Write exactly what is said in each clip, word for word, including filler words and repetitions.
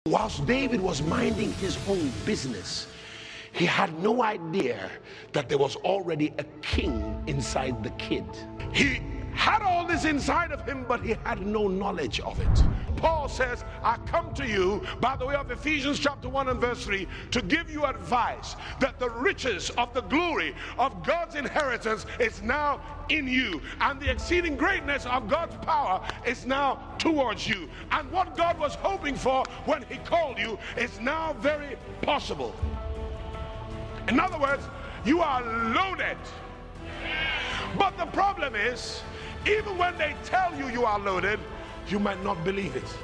Whilst David was minding his own business, he had no idea that there was already a king inside the kid. He had all this inside of him, but he had no knowledge of it. Paul says, I come to you by the way of Ephesians chapter one and verse three to give you advice that the riches of the glory of God's inheritance is now in you, and the exceeding greatness of God's power is now towards you. And what God was hoping for when he called you is now very possible. In other words, you are loaded. But the problem is, even when they tell you you are loaded, you might not believe it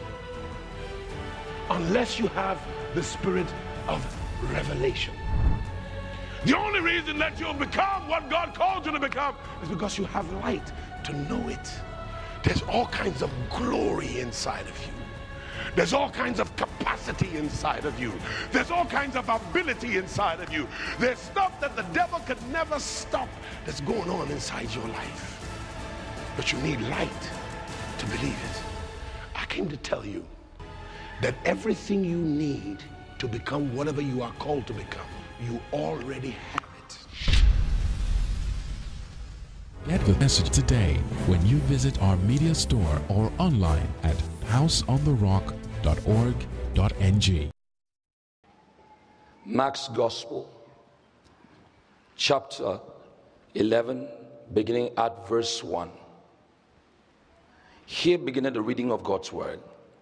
unless you have the spirit of revelation. The only reason that you'll become what God called you to become is because you have light to know it. There's all kinds of glory inside of you. There's all kinds of capacity inside of you. There's all kinds of ability inside of you. There's stuff that the devil could never stop that's going on inside your life. But you need light to believe it. I came to tell you that everything you need to become whatever you are called to become, you already have it. Get the message today when you visit our media store or online at house on the rock dot org dot n g. Mark's Gospel, chapter eleven, beginning at verse one. Here beginneth the reading of God's word.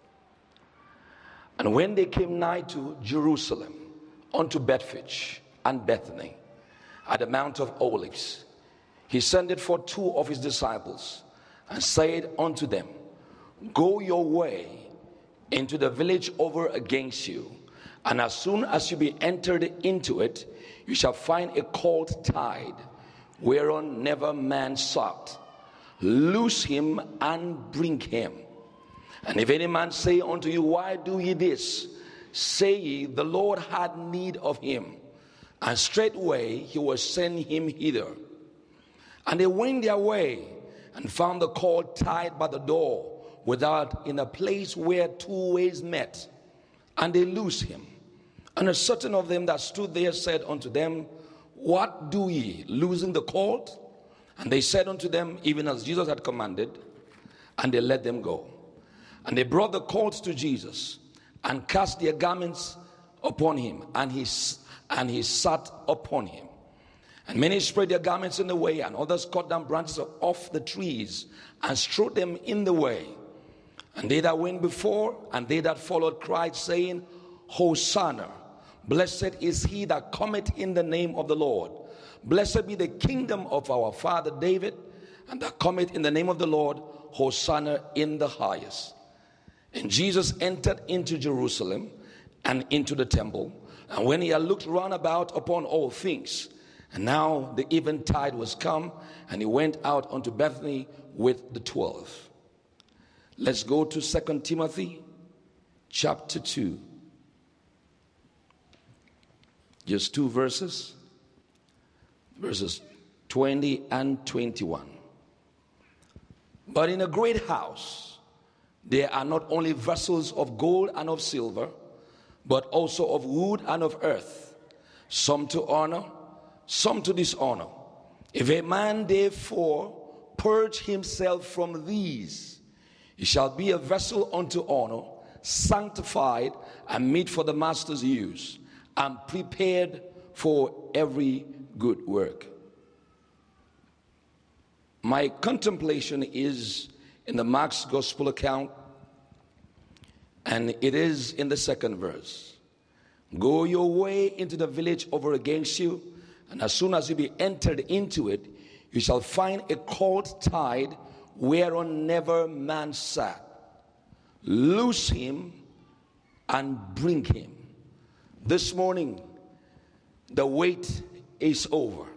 And when they came nigh to Jerusalem, unto Bethphage and Bethany, at the Mount of Olives, he sendeth for two of his disciples, and said unto them, Go your way into the village over against you, and as soon as you be entered into it, you shall find a colt tied, whereon never man sat. Loose him and bring him. And if any man say unto you, Why do ye this? Say ye, The Lord had need of him, and straightway he will send him hither. And they went their way, and found the colt tied by the door without, in a place where two ways met. And they loosed him. And a certain of them that stood there said unto them, What do ye, loosing the colt? And they said unto them, even as Jesus had commanded, and they let them go. And they brought the colt to Jesus, and cast their garments upon him, and he, and he sat upon him. And many spread their garments in the way, and others cut down branches off the trees, and strewed them in the way. And they that went before, and they that followed, cried, saying, Hosanna, blessed is he that cometh in the name of the Lord. Blessed be the kingdom of our father David, and that cometh in the name of the Lord. Hosanna in the highest. And Jesus entered into Jerusalem and into the temple. And when he had looked round about upon all things, and now the eventide was come, and he went out unto Bethany with the twelve. Let's go to Second Timothy chapter two. Just two verses. Verses twenty and twenty-one. But in a great house there are not only vessels of gold and of silver, but also of wood and of earth, some to honor, some to dishonor. If a man therefore purge himself from these, he shall be a vessel unto honor, sanctified and meet for the master's use, and prepared for every good work. My contemplation is in the Mark's Gospel account, and it is in the second verse. Go your way into the village over against you, and as soon as you be entered into it, you shall find a colt tied, whereon never man sat. Loose him and bring him. This morning, the wait is over.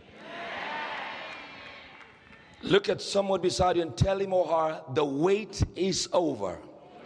Look at someone beside you and tell him or her, the wait is over.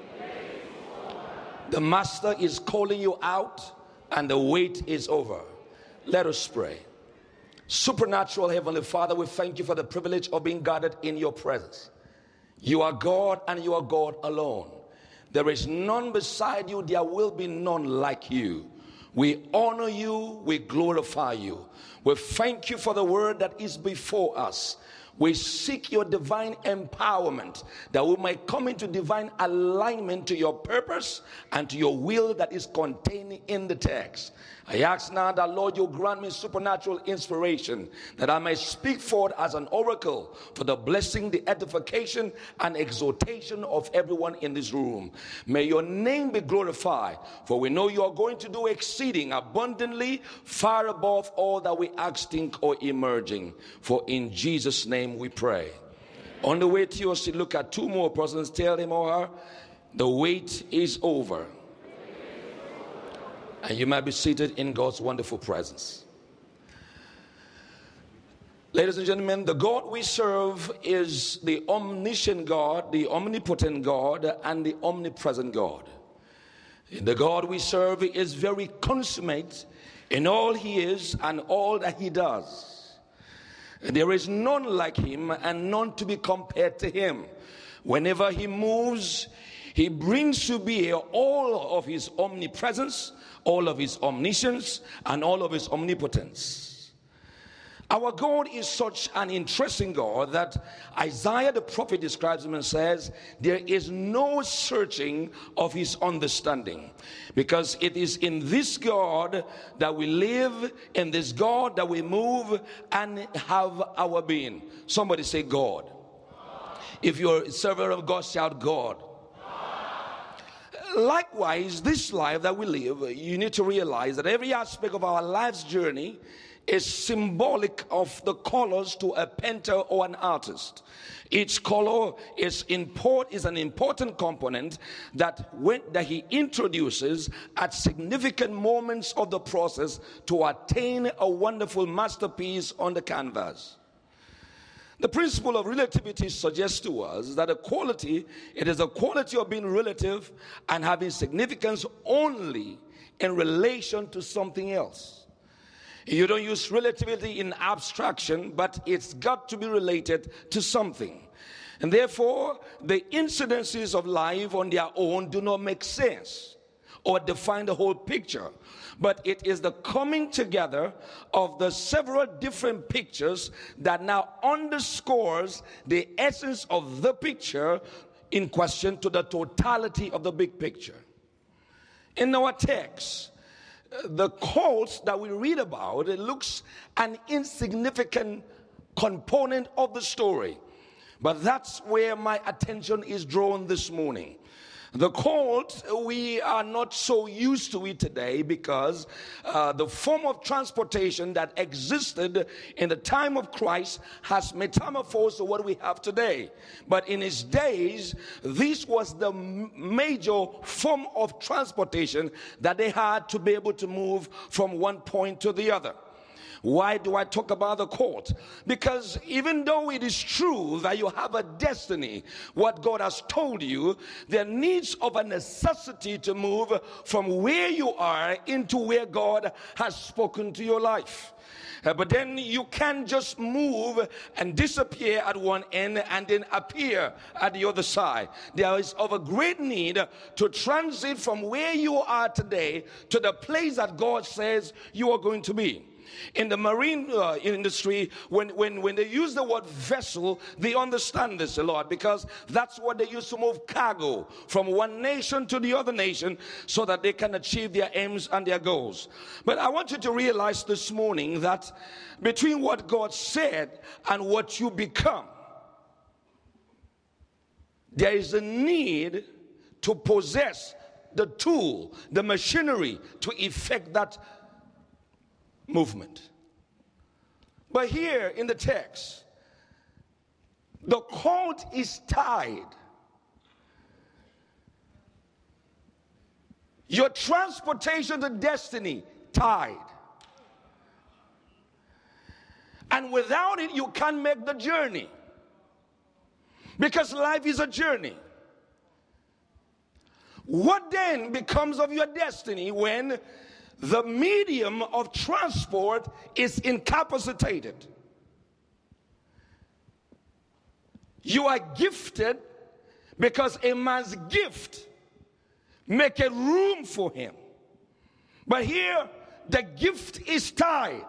The master is calling you out, and the wait is over. Let us pray. Supernatural Heavenly Father, we thank you for the privilege of being gathered in your presence. You are God, and you are God alone. There is none beside you. There will be none like you. We honor you. We glorify you. We thank you for the word that is before us. We seek your divine empowerment, that we might come into divine alignment to your purpose and to your will that is contained in the text. I ask now that, Lord, you grant me supernatural inspiration, that I may speak forth as an oracle for the blessing, the edification, and exhortation of everyone in this room. May your name be glorified, for we know you are going to do exceeding abundantly, far above all that we ask, think, or emerging. For in Jesus' name we pray. On the way to your seat, look at two more persons. Tell him or her, the wait is over. And you might be seated in God's wonderful presence. Ladies and gentlemen, the God we serve is the omniscient God, the omnipotent God, and the omnipresent God. The God we serve is very consummate in all he is and all that he does. There is none like him and none to be compared to him. Whenever he moves, he brings to bear all of his omnipresence, all of his omniscience, and all of his omnipotence. Our God is such an interesting God that Isaiah the prophet describes him and says, there is no searching of his understanding, because it is in this God that we live, in this God that we move and have our being. Somebody say God. God. If you're a servant of God, shout God. Likewise, this life that we live, you need to realize that every aspect of our life's journey is symbolic of the colors to a painter or an artist. Each color is import is an important component that when that he introduces at significant moments of the process to attain a wonderful masterpiece on the canvas. The principle of relativity suggests to us that a quality, it is a quality of being relative and having significance only in relation to something else. You don't use relativity in abstraction, but it's got to be related to something. And therefore, the incidences of life on their own do not make sense or define the whole picture. But it is the coming together of the several different pictures that now underscores the essence of the picture in question to the totality of the big picture. In our text, the colt that we read about, it looks an insignificant component of the story. But that's where my attention is drawn this morning. The colt, we are not so used to it today because uh, the form of transportation that existed in the time of Christ has metamorphosed to what we have today. But in his days, this was the major form of transportation that they had to be able to move from one point to the other. Why do I talk about the court? Because even though it is true that you have a destiny, what God has told you, there needs of a necessity to move from where you are into where God has spoken to your life. Uh, but then you can't just move and disappear at one end and then appear at the other side. There is of a great need to transit from where you are today to the place that God says you are going to be. In the marine uh, industry, when, when, when they use the word vessel, they understand this a lot because that's what they use to move cargo from one nation to the other nation so that they can achieve their aims and their goals. But I want you to realize this morning that between what God said and what you become, there is a need to possess the tool, the machinery to effect that movement. But here in the text, the colt is tied. Your transportation to destiny tied. And without it, you can't make the journey. Because life is a journey. What then becomes of your destiny when the medium of transport is incapacitated? You are gifted because a man's gift make a room for him. But here, the gift is tied.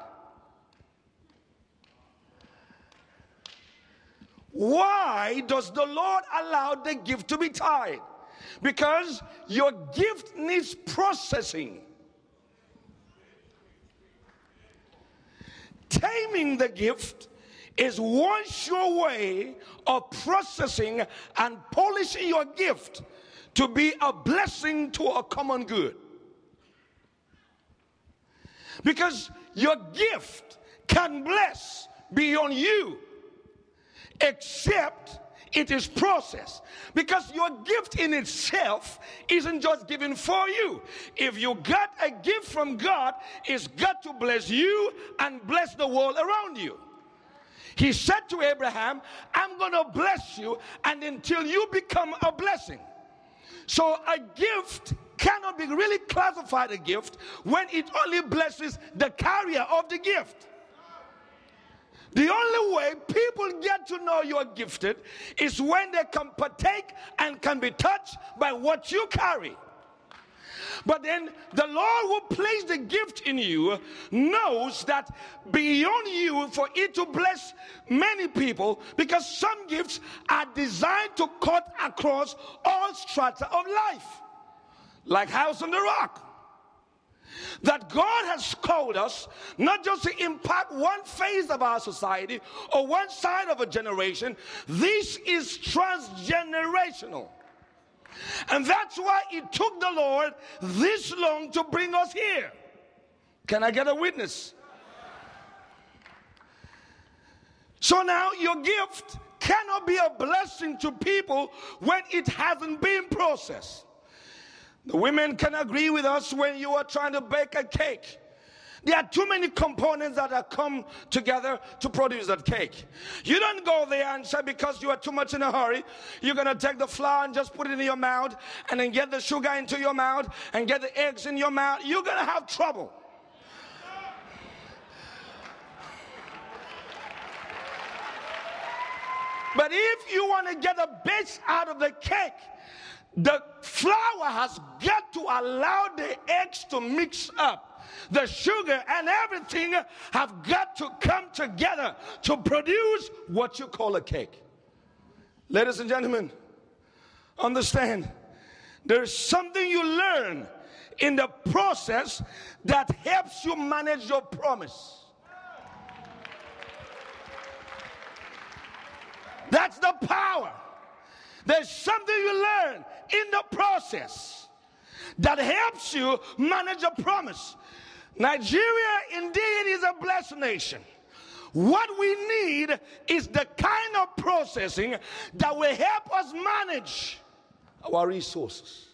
Why does the Lord allow the gift to be tied? Because your gift needs processing. Taming the gift is one sure way of processing and polishing your gift to be a blessing to a common good. Because your gift can bless beyond you, except it is processed. Because your gift in itself isn't just given for you. If you got a gift from God, it's got to bless you and bless the world around you. He said to Abraham, I'm going to bless you, and until you become a blessing. So a gift cannot be really classified a gift when it only blesses the carrier of the gift. The only way people get to know you're gifted is when they can partake and can be touched by what you carry. But then the Lord who placed the gift in you knows that beyond you, for it to bless many people, because some gifts are designed to cut across all strata of life, like House on the Rock. That God has called us not just to impact one phase of our society or one side of a generation. This is transgenerational. And that's why it took the Lord this long to bring us here. Can I get a witness? So now your gift cannot be a blessing to people when it hasn't been processed. The women can agree with us when you are trying to bake a cake. There are too many components that have come together to produce that cake. You don't go there and say because you are too much in a hurry, you're going to take the flour and just put it in your mouth and then get the sugar into your mouth and get the eggs in your mouth. You're going to have trouble. But if you want to get the base out of the cake, the flour has got to allow the eggs to mix up. The sugar and everything have got to come together to produce what you call a cake. Ladies and gentlemen, understand, there's something you learn in the process that helps you manage your promise. That's the power. There's something you learn in the process that helps you manage a promise. Nigeria indeed is a blessed nation. What we need is the kind of processing that will help us manage our resources.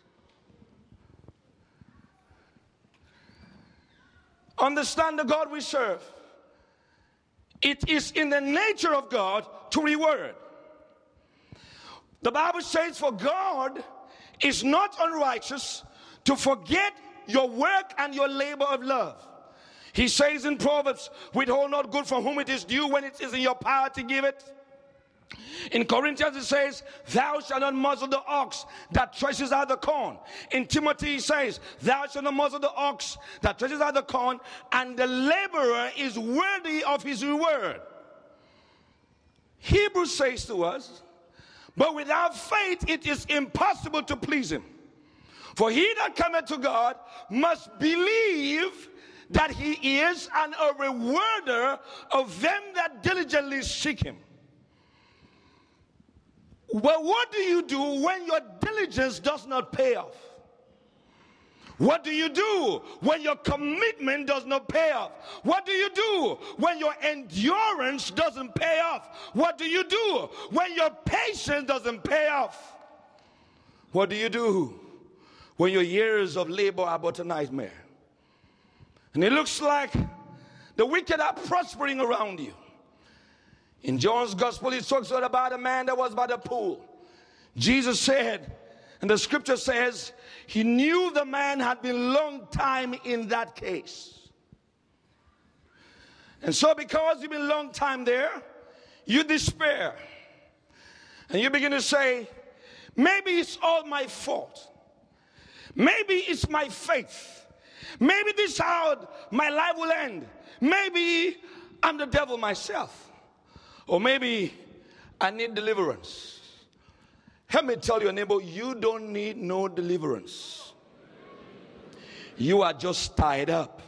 Understand the God we serve. It is in the nature of God to reward. The Bible says, for God is not unrighteous to forget your work and your labor of love. He says in Proverbs, withhold not good from whom it is due when it is in your power to give it. In Corinthians it says, thou shalt not muzzle the ox that threshes out the corn. In Timothy it says, thou shalt not muzzle the ox that threshes out the corn, and the laborer is worthy of his reward. Hebrews says to us, but without faith it is impossible to please him. For he that cometh to God must believe that he is, and a rewarder of them that diligently seek him. Well, what do you do when your diligence does not pay off? What do you do when your commitment does not pay off? What do you do when your endurance doesn't pay off? What do you do when your patience doesn't pay off? What do you do when your years of labor are but a nightmare? And it looks like the wicked are prospering around you. In John's gospel, he talks about a man that was by the pool. Jesus said, and the scripture says, he knew the man had been long time in that case. And so because you've been long time there, you despair. And you begin to say, maybe it's all my fault. Maybe it's my faith. Maybe this is how my life will end. Maybe I'm the devil myself. Or maybe I need deliverance. Let me tell your neighbor, you don't need no deliverance. You are just tied up.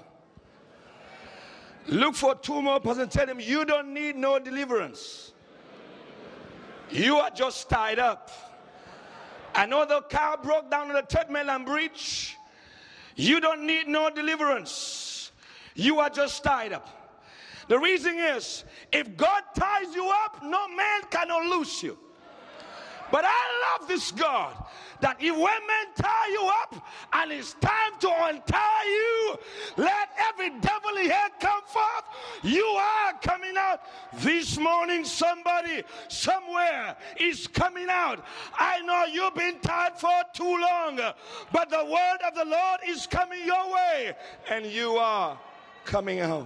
Look for two more persons and tell them, you don't need no deliverance. You are just tied up. I know the car broke down on the third mainland bridge. You don't need no deliverance. You are just tied up. The reason is, if God ties you up, no man cannot loose you. But I love this God, that if when men tie you up and it's time to untie you, let every devilly head come forth. You are coming out. This morning somebody somewhere is coming out. I know you've been tied for too long, but the word of the Lord is coming your way and you are coming out.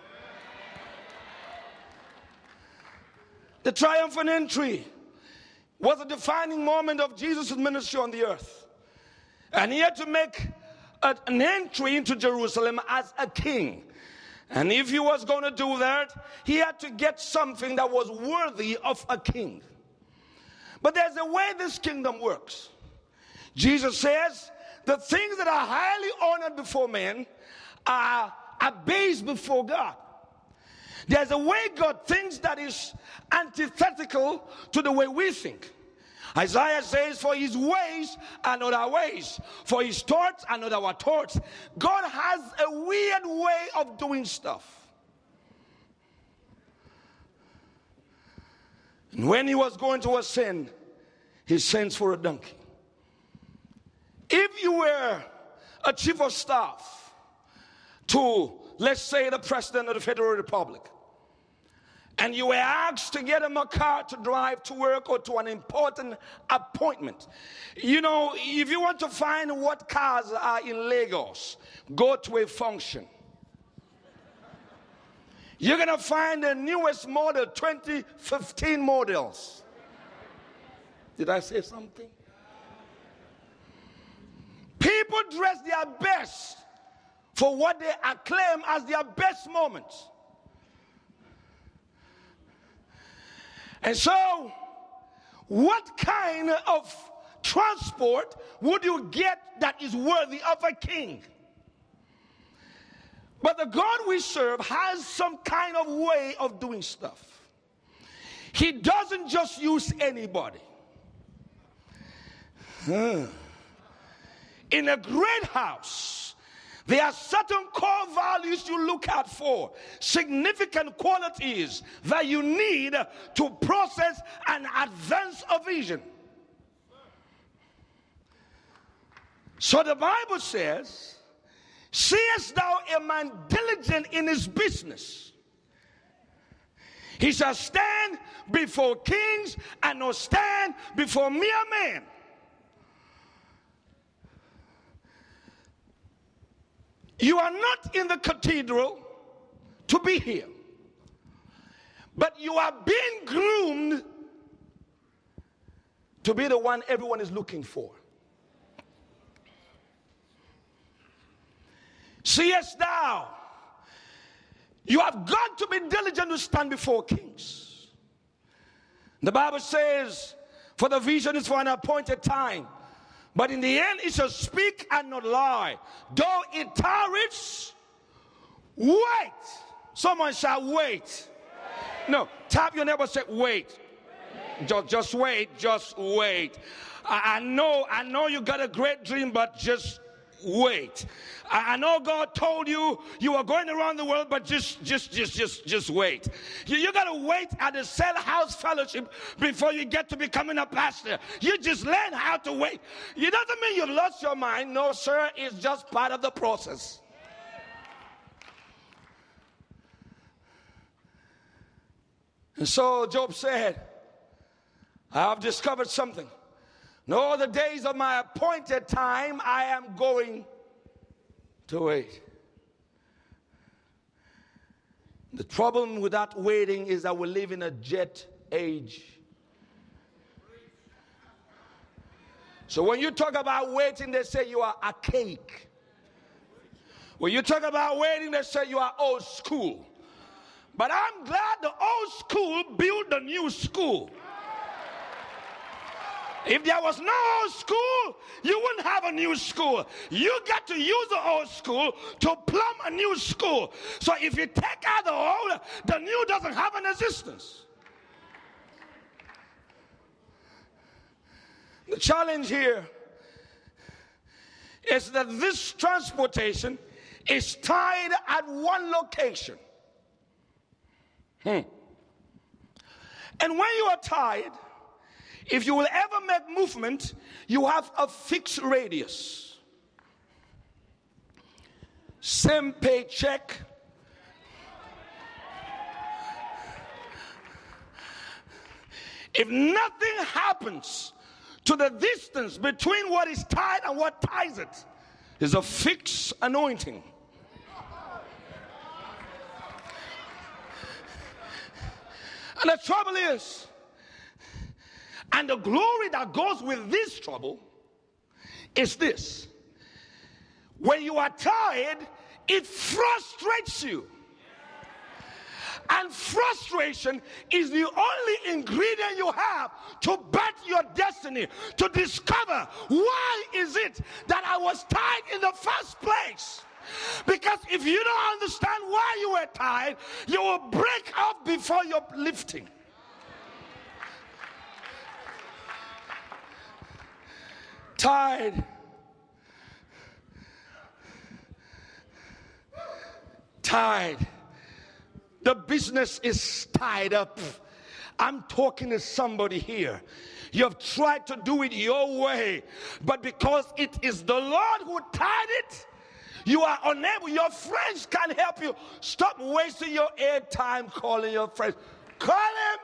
The triumphant entry was a defining moment of Jesus' ministry on the earth. And he had to make a, an entry into Jerusalem as a king. And if he was going to do that, he had to get something that was worthy of a king. But there's a way this kingdom works. Jesus says, the things that are highly honored before men are abased before God. There's a way God thinks that is antithetical to the way we think. Isaiah says, for his ways are not our ways, for his thoughts are not our thoughts. God has a weird way of doing stuff. And when he was going to ascend, he sends for a donkey. If you were a chief of staff to, let's say, the president of the Federal Republic, and you were asked to get him a car to drive to work or to an important appointment. You know, if you want to find what cars are in Lagos, go to a function. You're going to find the newest model, twenty fifteen models. Did I say something? People dress their best for what they acclaim as their best moments. And so, what kind of transport would you get that is worthy of a king? But the God we serve has some kind of way of doing stuff. He doesn't just use anybody. Huh. In a great house, there are certain core values you look out for, significant qualities that you need to process and advance a vision. So the Bible says, seest thou a man diligent in his business? He shall stand before kings and not stand before mere men. You are not in the cathedral to be here, but you are being groomed to be the one everyone is looking for. Seest thou, you have got to be diligent to stand before kings. The Bible says, for the vision is for an appointed time, but in the end it shall speak and not lie. Though it tarries, wait. Someone shall wait. No, tap your neighbor, say wait. Just, just wait, just wait. I, I know, I know you got a great dream, but just wait. I, I know God told you you are going around the world, but just, just, just, just, just wait. You, you got to wait at the cell house fellowship before you get to becoming a pastor. You just learn how to wait. It doesn't mean you've lost your mind. No, sir, it's just part of the process. And so Job said, I have discovered something. No, the days of my appointed time, I am going to wait. The problem with that waiting is that we live in a jet age. So when you talk about waiting, they say you are archaic. When you talk about waiting, they say you are old school. But I'm glad the old school built the new school. If there was no old school, you wouldn't have a new school. You got to use the old school to plumb a new school. So if you take out the old, the new doesn't have an existence. The challenge here is that this transportation is tied at one location. Hmm. And when you are tied, if you will ever make movement, you have a fixed radius. Same paycheck. If nothing happens to the distance between what is tied and what ties it, is a fixed anointing. And the trouble is, and the glory that goes with this trouble is this: when you are tired, it frustrates you. And frustration is the only ingredient you have to bet your destiny, to discover why is it that I was tied in the first place. Because if you don't understand why you were tied, you will break off before your lifting. Tied. Tied. The business is tied up. I'm talking to somebody here. You have tried to do it your way, but because it is the Lord who tied it, you are unable. Your friends can't help you. Stop wasting your airtime calling your friends. Call him.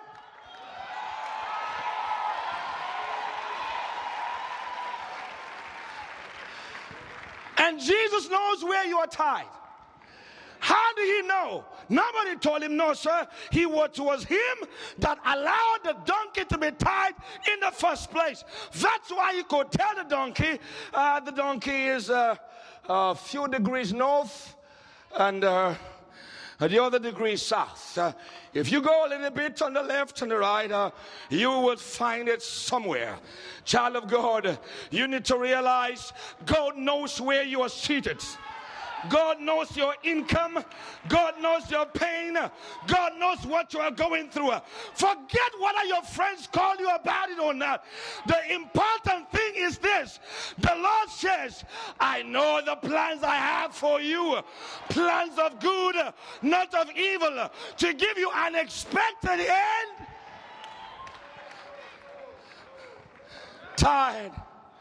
And Jesus knows where you are tied. How did he know? Nobody told him, no, sir. He was, it was him that allowed the donkey to be tied in the first place. That's why he could tell the donkey, uh, the donkey is uh, a few degrees north and uh, the other degree south. Uh, if you go a little bit on the left and the right, uh, you will find it somewhere. Child of God, you need to realize God knows where you are seated. God knows your income. God knows your pain. God knows what you are going through. Forget whether your friends call you about it or not. The important thing is this. The Lord says, I know the plans I have for you. Plans of good, not of evil, to give you an expected end. Tied.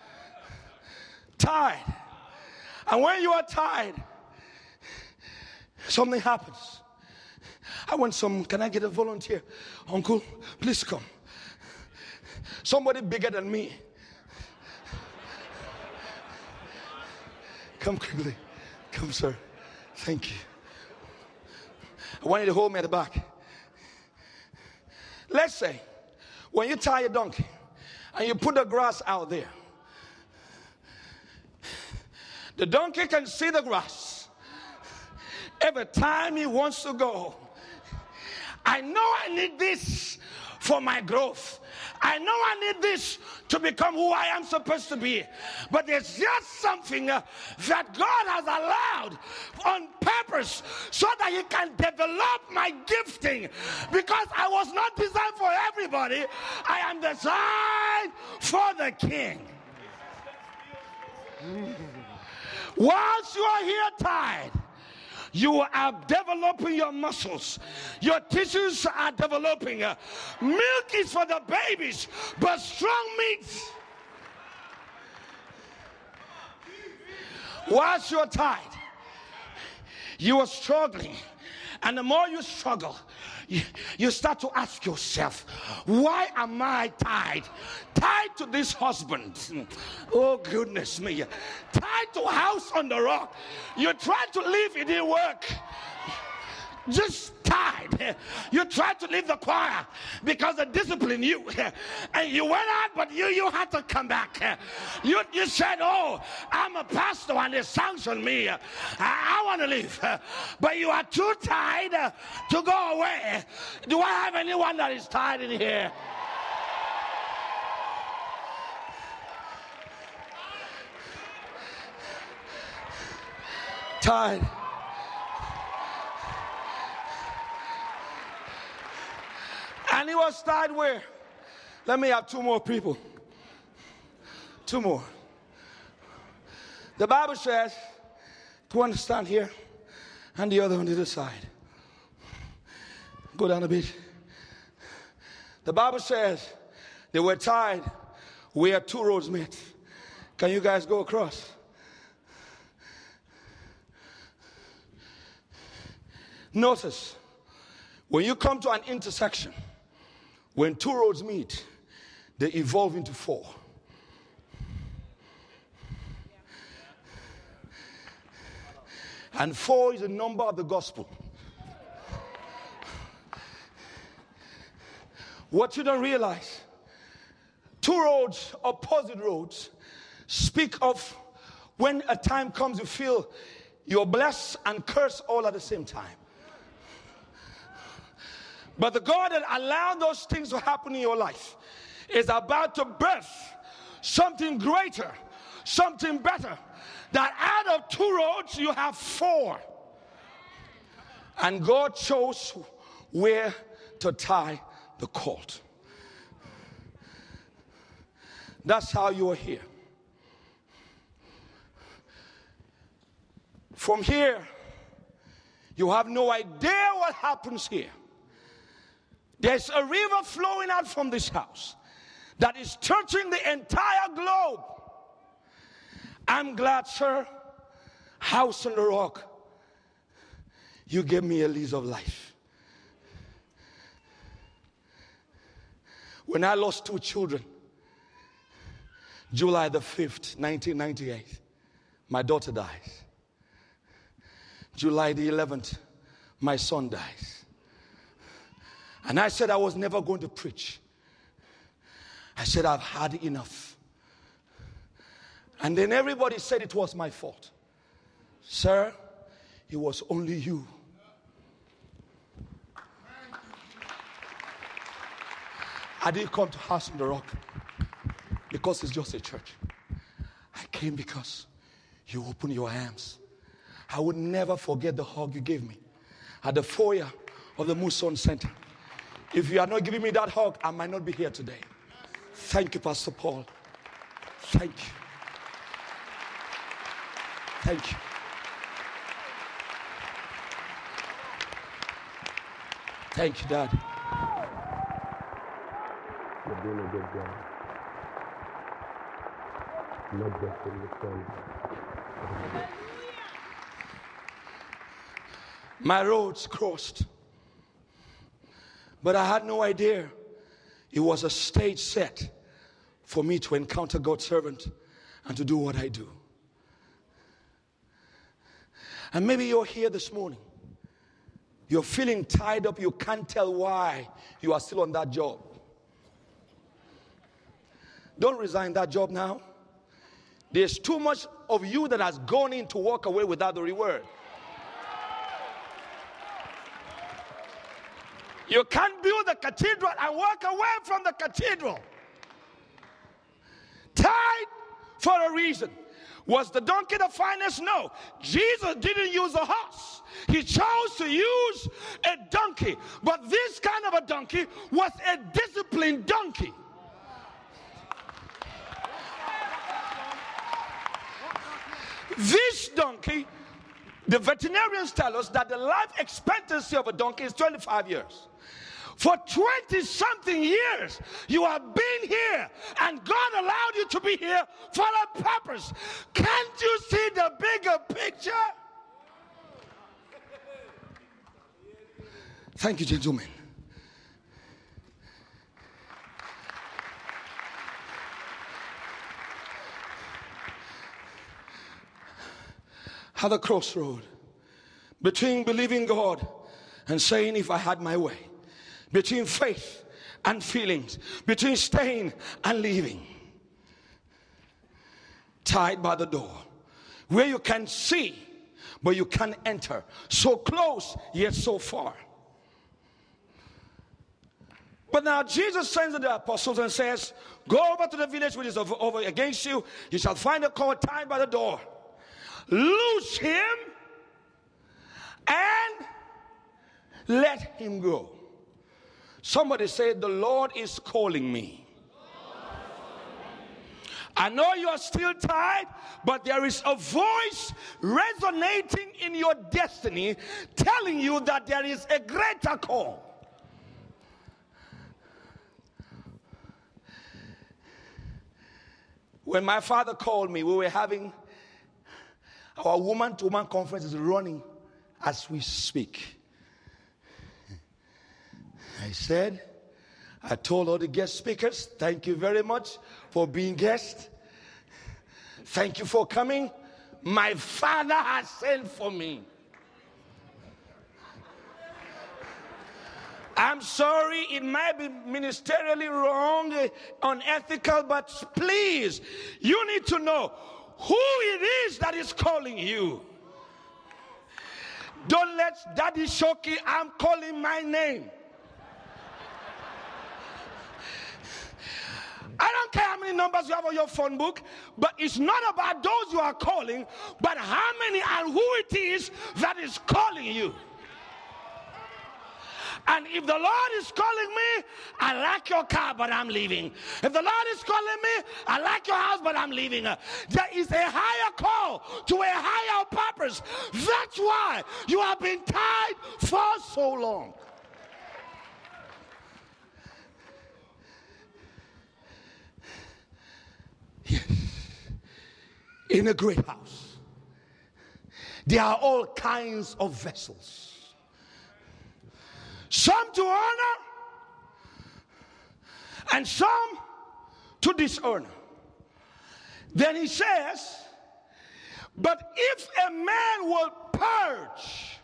Tied. And when you are tied, something happens. I want some, can I get a volunteer? Uncle, please come. Somebody bigger than me. Come quickly. Come, sir. Thank you. I want you to hold me at the back. Let's say, when you tie a donkey and you put the grass out there, the donkey can see the grass every time he wants to go. I know I need this for my growth. I know I need this to become who I am supposed to be. But there's just something uh, that God has allowed on purpose so that he can develop my gifting. Because I was not designed for everybody. I am designed for the King. Once you are here tied, you are developing your muscles. Your tissues are developing. Milk is for the babies, but strong meat. Once you're tied, you are struggling. And the more you struggle, you, you start to ask yourself, why am I tied? Tied to this husband. Oh, goodness me. Tied to a house on the rock. You tried to leave, it didn't work. just tired. You tried to leave the choir because they disciplined you. And you went out, but you, you had to come back. You, you said, oh, I'm a pastor and they sanctioned me. I, I want to leave. But you are too tired to go away. Do I have anyone that is tired in here? Tired. And he was tired where? Let me have two more people. Two more. The Bible says, one stand here and the other on the other side. Go down a bit. The Bible says they were tied where two roads met. Can you guys go across? Notice, when you come to an intersection, when two roads meet, they evolve into four. And four is the number of the gospel. What you don't realize, two roads, opposite roads, speak of when a time comes you feel you're blessed and cursed all at the same time. But the God that allowed those things to happen in your life is about to birth something greater, something better. That out of two roads, you have four. And God chose where to tie the cord. That's how you are here. From here, you have no idea what happens here. There's a river flowing out from this house that is touching the entire globe. I'm glad, sir, House on the Rock, you gave me a lease of life. When I lost two children, July the fifth, nineteen ninety-eight, my daughter dies. July the eleventh, my son dies. And I said I was never going to preach. I said I've had enough. And then everybody said it was my fault. Sir, it was only you. I didn't come to House on the Rock because it's just a church. I came because you opened your arms. I would never forget the hug you gave me at the foyer of the Muson Center. If you are not giving me that hug, I might not be here today. Thank you, Pastor Paul. Thank you. Thank you. Thank you, Dad. You're doing a good job. Not just in the sun. My roads crossed. But I had no idea it was a stage set for me to encounter God's servant and to do what I do. And maybe you're here this morning. You're feeling tied up. You can't tell why you are still on that job. Don't resign that job now. There's too much of you that has gone in to walk away without the reward. You can't build a cathedral and walk away from the cathedral. Tied for a reason. Was the donkey the finest? No. Jesus didn't use a horse. He chose to use a donkey. But this kind of a donkey was a disciplined donkey. This donkey, the veterinarians tell us that the life expectancy of a donkey is twenty-five years. For twenty something years, you have been here, and God allowed you to be here for a purpose. Can't you see the bigger picture? Thank you, gentlemen. At the crossroad between believing God and saying, if I had my way, between faith and feelings, between staying and leaving, tied by the door, where you can see, but you can't enter. So close, yet so far. But now Jesus sends the apostles and says, go over to the village which is over, over against you. You shall find a cord tied by the door. Loose him and let him go. Somebody said, the Lord is calling me. I know you are still tied, but there is a voice resonating in your destiny telling you that there is a greater call. When my father called me, we were having our woman-to-woman conference is running as we speak. I said, I told all the guest speakers, thank you very much for being guests. Thank you for coming. My father has sent for me. I'm sorry, it might be ministerially wrong, unethical, but please, you need to know who it is that is calling you. Don't let Daddy Shoki, I'm calling my name. I don't care how many numbers you have on your phone book, but it's not about those you are calling, but how many and who it is that is calling you. And if the Lord is calling me, I like your car, but I'm leaving. If the Lord is calling me, I like your house, but I'm leaving. There is a higher call to a higher purpose. That's why you have been tied for so long. Yes. In a great house, there are all kinds of vessels. Some to honor and some to dishonor. Then he says, but if a man will purge,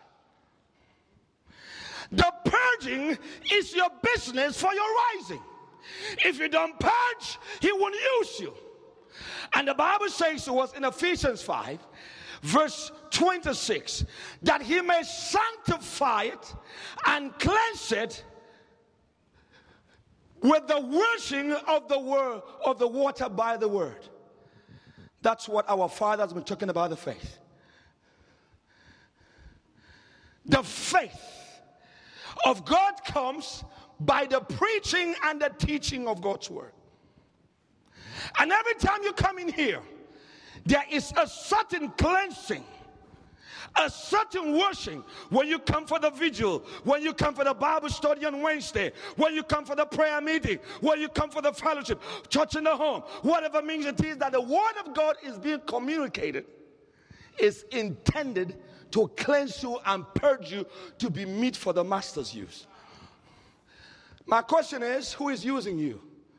the purging is your business for your rising. If you don't purge, he won't use you. And the Bible says to us in Ephesians five, verse twenty-six, that he may sanctify it and cleanse it with the washing of the word of the water by the word. That's what our Father has been talking about, the faith. The faith of God comes by the preaching and the teaching of God's word. And every time you come in here, there is a certain cleansing, a certain washing. When you come for the vigil, when you come for the Bible study on Wednesday, when you come for the prayer meeting, when you come for the fellowship, church in the home, whatever means it is that the word of God is being communicated, is intended to cleanse you and purge you to be meet for the master's use. My question is, who is using you?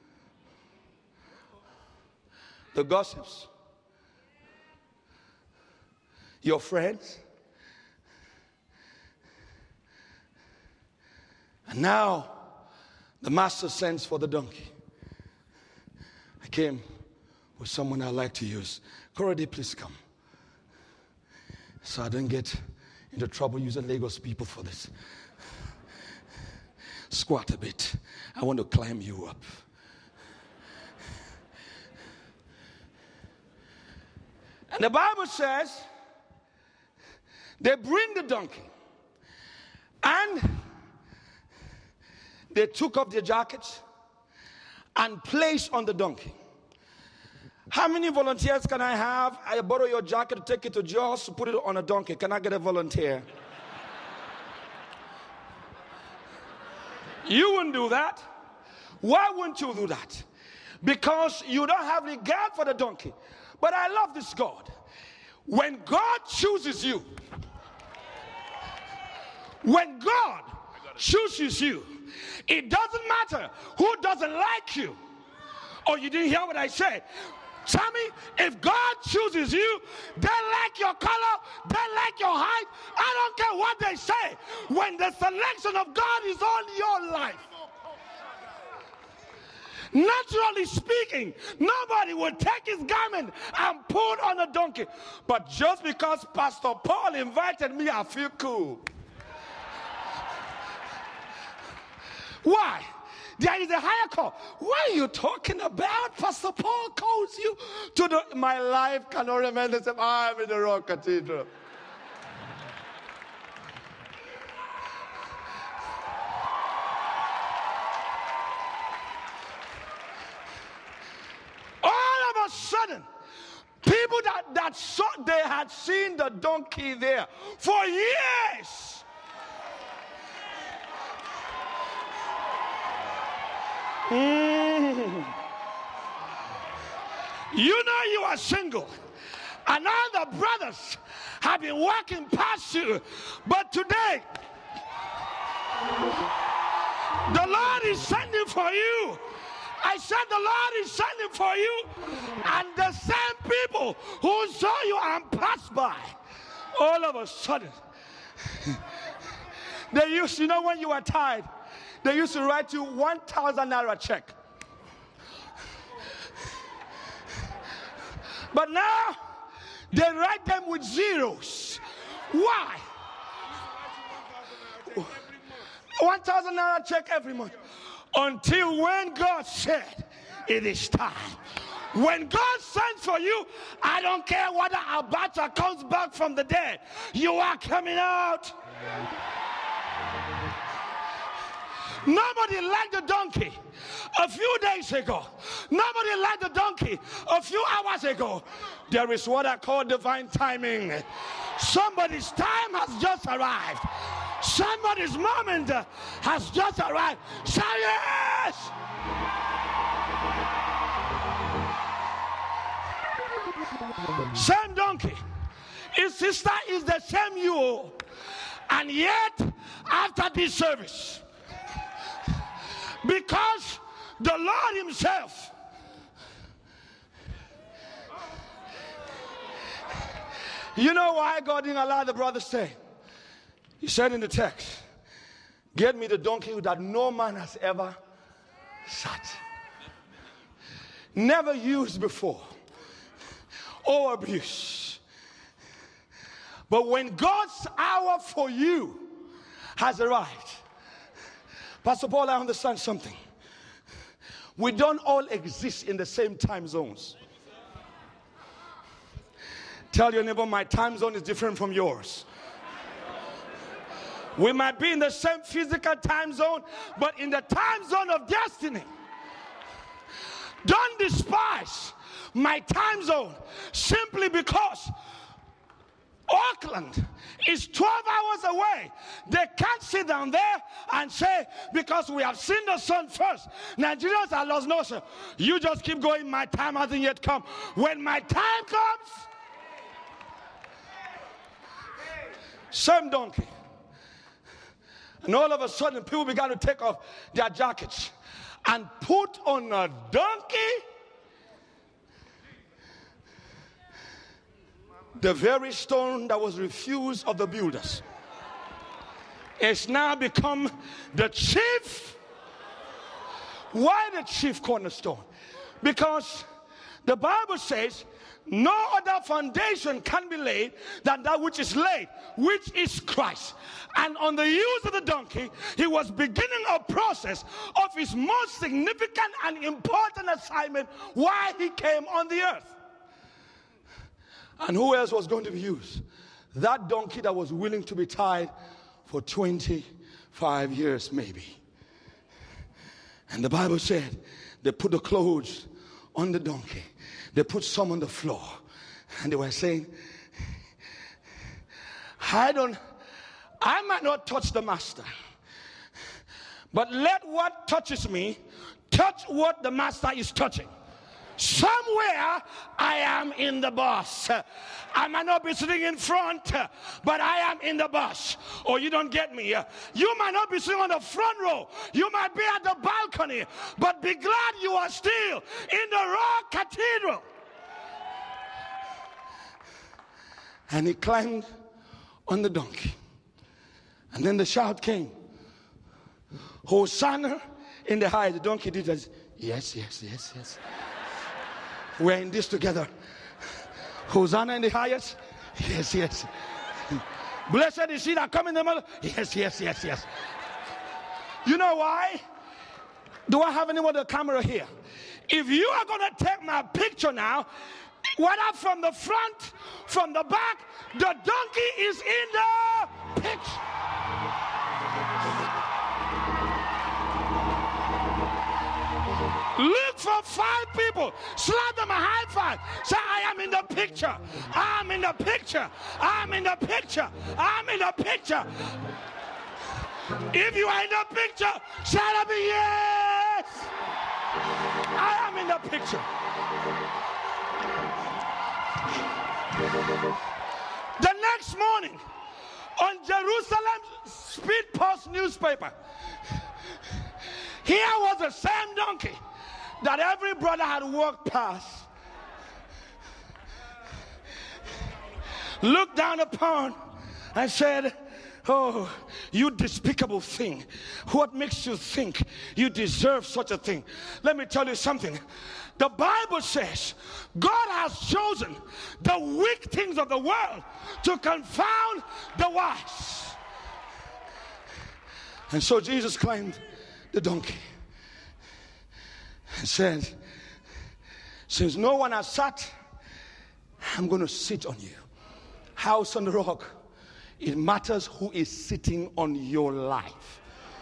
The gossips, your friends, and now the master sends for the donkey. I came with someone I like to use. Korede, please come. So I don't get into trouble using Lagos people for this. Squat a bit. I want to climb you up. And the Bible says they bring the donkey and they took off their jackets and placed on the donkey. How many volunteers can I have? I borrow your jacket, take it to Jos, put it on a donkey. Can I get a volunteer? You wouldn't do that. Why wouldn't you do that? Because you don't have regard for the donkey. But I love this God. When God chooses you, when God chooses you, it doesn't matter who doesn't like you. Oh, you didn't hear what I said? Sammy, if God chooses you, they like your color, they like your height. I don't care what they say. When the selection of God is on your life, naturally speaking, nobody will take his garment and put on a donkey. But just because Pastor Paul invited me, I feel cool. Why? There is a higher call. What are you talking about? Pastor Paul calls you to the... My life cannot remain the same. I'm in the Rock Cathedral. All of a sudden, people that, that saw, they had seen the donkey there for years. Mm. You know you are single, and all the brothers have been walking past you, but today the Lord is sending for you. I said the Lord is sending for you, and the same people who saw you and passed by, all of a sudden they used, you know, when you were tired, they used to write you one thousand naira check. But now, they write them with zeros. Why? one thousand naira check every month. Until when God said, it is time. When God sends for you, I don't care whether Abacha comes back from the dead. You are coming out. Nobody liked the donkey a few days ago. Nobody liked the donkey a few hours ago. There is what I call divine timing. Somebody's time has just arrived. Somebody's moment has just arrived. Say yes! Same donkey. His sister is the same you. And yet, after this service, because the Lord himself you know why God didn't allow the brother to stay? He said in the text, get me the donkey that no man has ever sat, never used before, or abused. But when God's hour for you has arrived, Pastor Paul, I understand something. We don't all exist in the same time zones. Tell your neighbor, my time zone is different from yours. We might be in the same physical time zone, but in the time zone of destiny. Don't despise my time zone simply because Auckland is twelve hours away. They can't sit down there and say, because we have seen the sun first, Nigerians are lost. No, sir. You just keep going. My time hasn't yet come. When my time comes, same donkey. And all of a sudden, people began to take off their jackets and put on a donkey the very stone that was refused of the builders. It's now become the chief. Why the chief cornerstone? Because the Bible says no other foundation can be laid than that which is laid, which is Christ. And on the use of the donkey, he was beginning a process of his most significant and important assignment while he came on the earth. And who else was going to be used? That donkey that was willing to be tied for twenty-five years maybe. And the Bible said they put the clothes on the donkey. They put some on the floor. And they were saying, I don't, I might not touch the master, but let what touches me touch what the master is touching. Somewhere I am in the bus. I might not be sitting in front, but I am in the bus. Or you don't get me. You might not be sitting on the front row. You might be at the balcony, but be glad you are still in the Rock Cathedral. And he climbed on the donkey. And then the shout came, Hosanna in the highest. The donkey did as, yes, yes, yes, yes. We're in this together. Hosanna in the highest. Yes, yes. Blessed is he that come in the middle. Yes, yes, yes, yes. You know why? Do I have anyone with a camera here? If you are going to take my picture now, whether from the front, from the back, the donkey is in the picture. Look for five people. Slap them a high five. Say, I am in the picture. I'm in the picture. I'm in the picture. I'm in the picture. If you are in the picture, shout out me, yes. I am in the picture. The next morning, on Jerusalem's Speed Post newspaper, here was the same donkey that every brother had walked past, looked down upon and said, oh, you despicable thing. What makes you think you deserve such a thing? Let me tell you something. The Bible says God has chosen the weak things of the world to confound the wise. And so Jesus climbed the donkey and said, since no one has sat, I'm going to sit on you. House on the rock. It matters who is sitting on your life.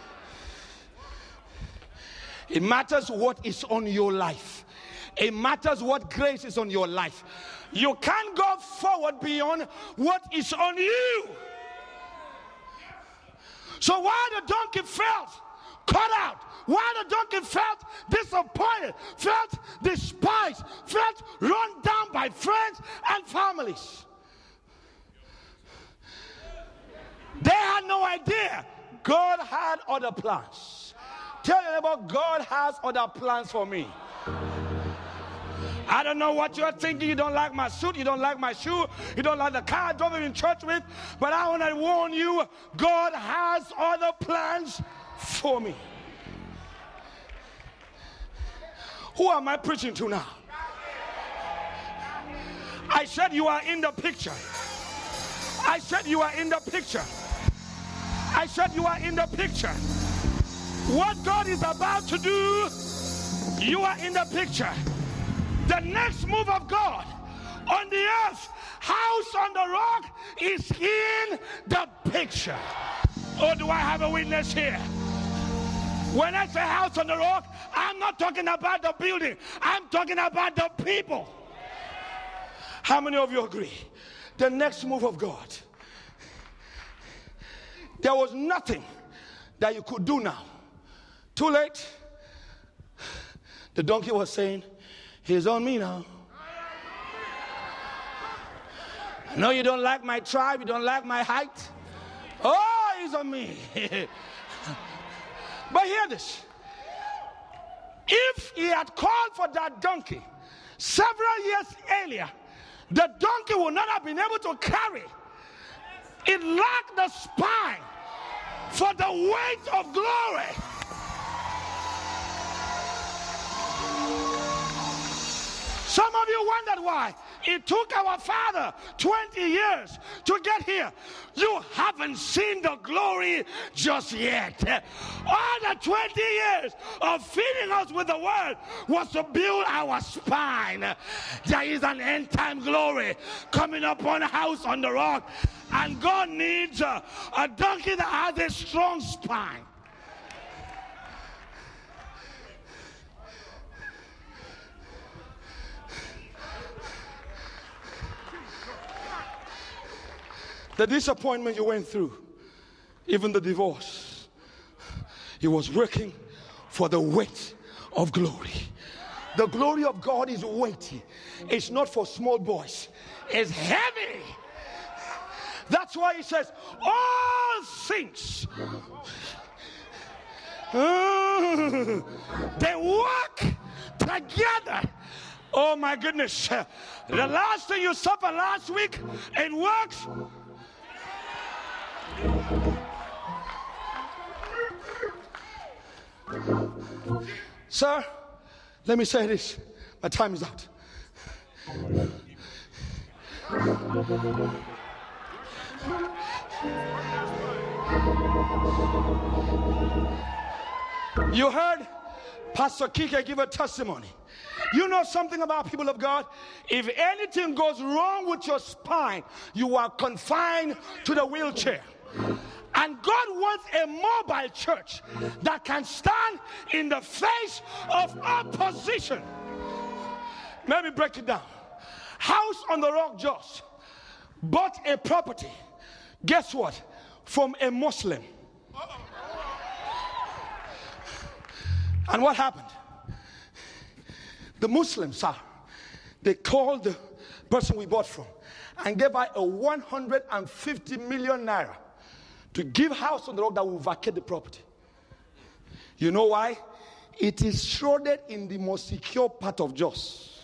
It matters what is on your life. It matters what grace is on your life. You can't go forward beyond what is on you. So while the donkey felt cut out, while the donkey felt disappointed, felt despised, felt run down by friends and families, they had no idea God had other plans. Tell them about God has other plans for me. I don't know what you're thinking. You don't like my suit, you don't like my shoe, you don't like the car I drove in church with, but I want to warn you, God has other plans for me. Who am I preaching to now? I said you are in the picture. I said you are in the picture. I said you are in the picture. What God is about to do, you are in the picture. The next move of God on the earth, house on the rock, is in the picture. Oh, do I have a witness here? When I say house on the rock, I'm not talking about the building. I'm talking about the people. How many of you agree? The next move of God, there was nothing that you could do now. Too late. The donkey was saying, he's on me now. I know you don't like my tribe, you don't like my height. Oh, he's on me. But hear this. If he had called for that donkey several years earlier, the donkey would not have been able to carry. It lacked the spine for the weight of glory. Some of you wondered why it took our father twenty years to get here. You haven't seen the glory just yet. All the twenty years of feeding us with the word was to build our spine. There is an end time glory coming upon a house on the rock, and God needs a, a donkey that has a strong spine. The disappointment you went through, even the divorce, he was working for the weight of glory. The glory of God is weighty. It's not for small boys. It's heavy. That's why he says, all things, uh, they work together Oh my goodness. The last thing you suffered last week, it works. Sir, let me say this. My time is out. You heard Pastor Kike give a testimony. You know something about people of God? If anything goes wrong with your spine, you are confined to the wheelchair. And God wants a mobile church that can stand in the face of opposition. Let me break it down. House on the Rock Jos bought a property. Guess what? From a Muslim. And what happened? The Muslims, sir, they called the person we bought from and gave her a one hundred fifty million naira to give house on the rock that will vacate the property. You know why? It is shrouded in the most secure part of Jos.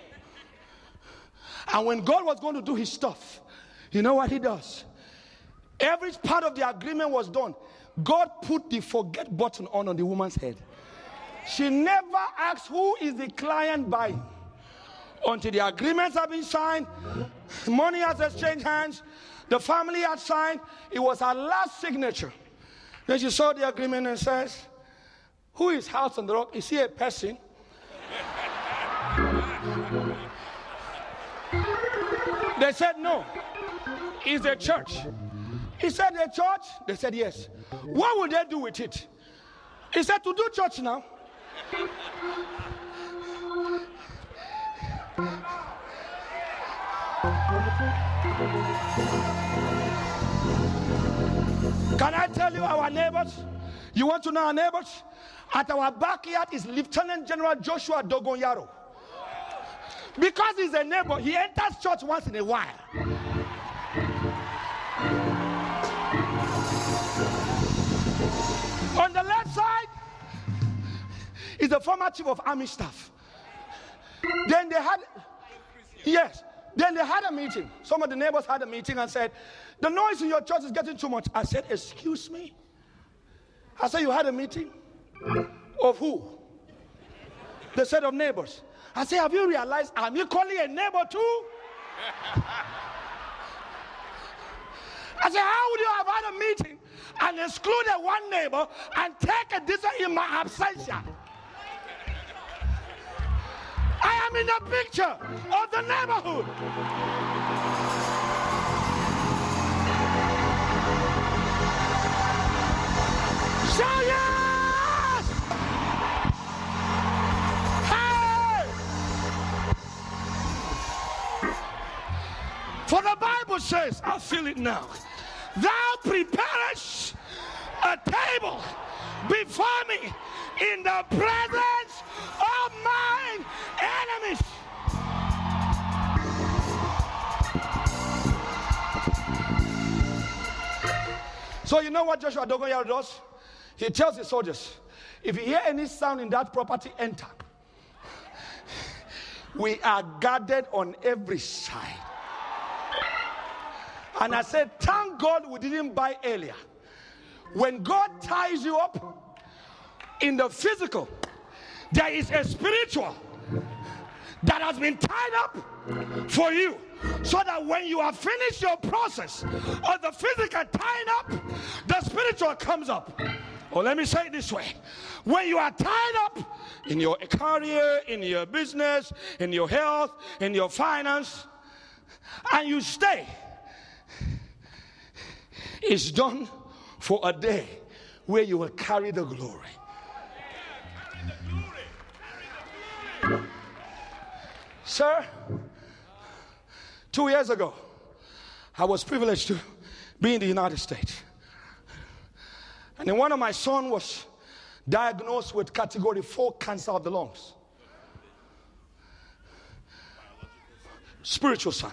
And when God was going to do his stuff, you know what he does? Every part of the agreement was done. God put the forget button on on the woman's head. She never asked who is the client buying. Until the agreements have been signed, money has exchanged hands, the family had signed, it was her last signature. Then she saw the agreement and says, who is House on the Rock? Is he a person? They said no. It's a church. He said a church? They said yes. What will they do with it? He said to do church now. Can I tell you our neighbors? You want to know our neighbors? At our backyard is Lieutenant General Joshua Dogonyaro. Because he's a neighbor, he enters church once in a while. On the left side is the former chief of army staff. Then they had, yes, then they had a meeting. Some of the neighbors had a meeting and said, the noise in your church is getting too much. I said, excuse me? I said, you had a meeting? Of who? They said, of neighbors. I said, have you realized I'm equally a neighbor too? I said, how would you have had a meeting and excluded one neighbor and take a decision in my absentia? I am in the picture of the neighborhood. Shout yes! Hey! For the Bible says, I feel it now, thou preparest a table before me in the presence of mine enemies. So you know what Joshua Dogoyaro does? He tells his soldiers, if you hear any sound in that property, enter. We are guarded on every side. And I said, thank God we didn't buy earlier. When God ties you up in the physical, there is a spiritual that has been tied up for you, so that when you have finished your process of the physical tying up, the spiritual comes up. Or let me say it this way. When you are tied up in your career, in your business, in your health, in your finance, and you stay, it's done for a day where you will carry the glory. Sir, two years ago, I was privileged to be in the United States. And then one of my sons was diagnosed with category four cancer of the lungs. Spiritual son.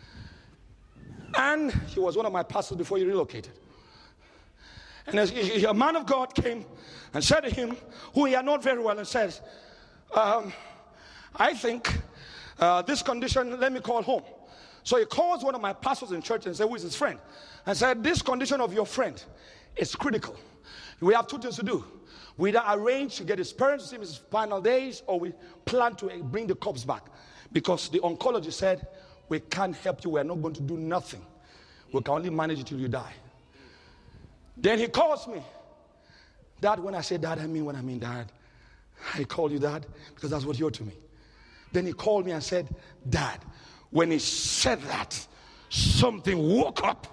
And he was one of my pastors before he relocated. And as a man of God came and said to him, who he had known very well, and said, um, I think uh, this condition, let me call home. So he calls one of my pastors in church and said, who is his friend? And said, this condition of your friend is critical. We have two things to do. We either arrange to get his parents to see him in his final days, or we plan to bring the corpse back. Because the oncologist said, we can't help you. We're not going to do nothing. We can only manage it till you die. Then he calls me. Dad, when I say dad, I mean when I mean dad. I call you dad because that's what you're to me. Then he called me and said, Dad. When he said that, something woke up.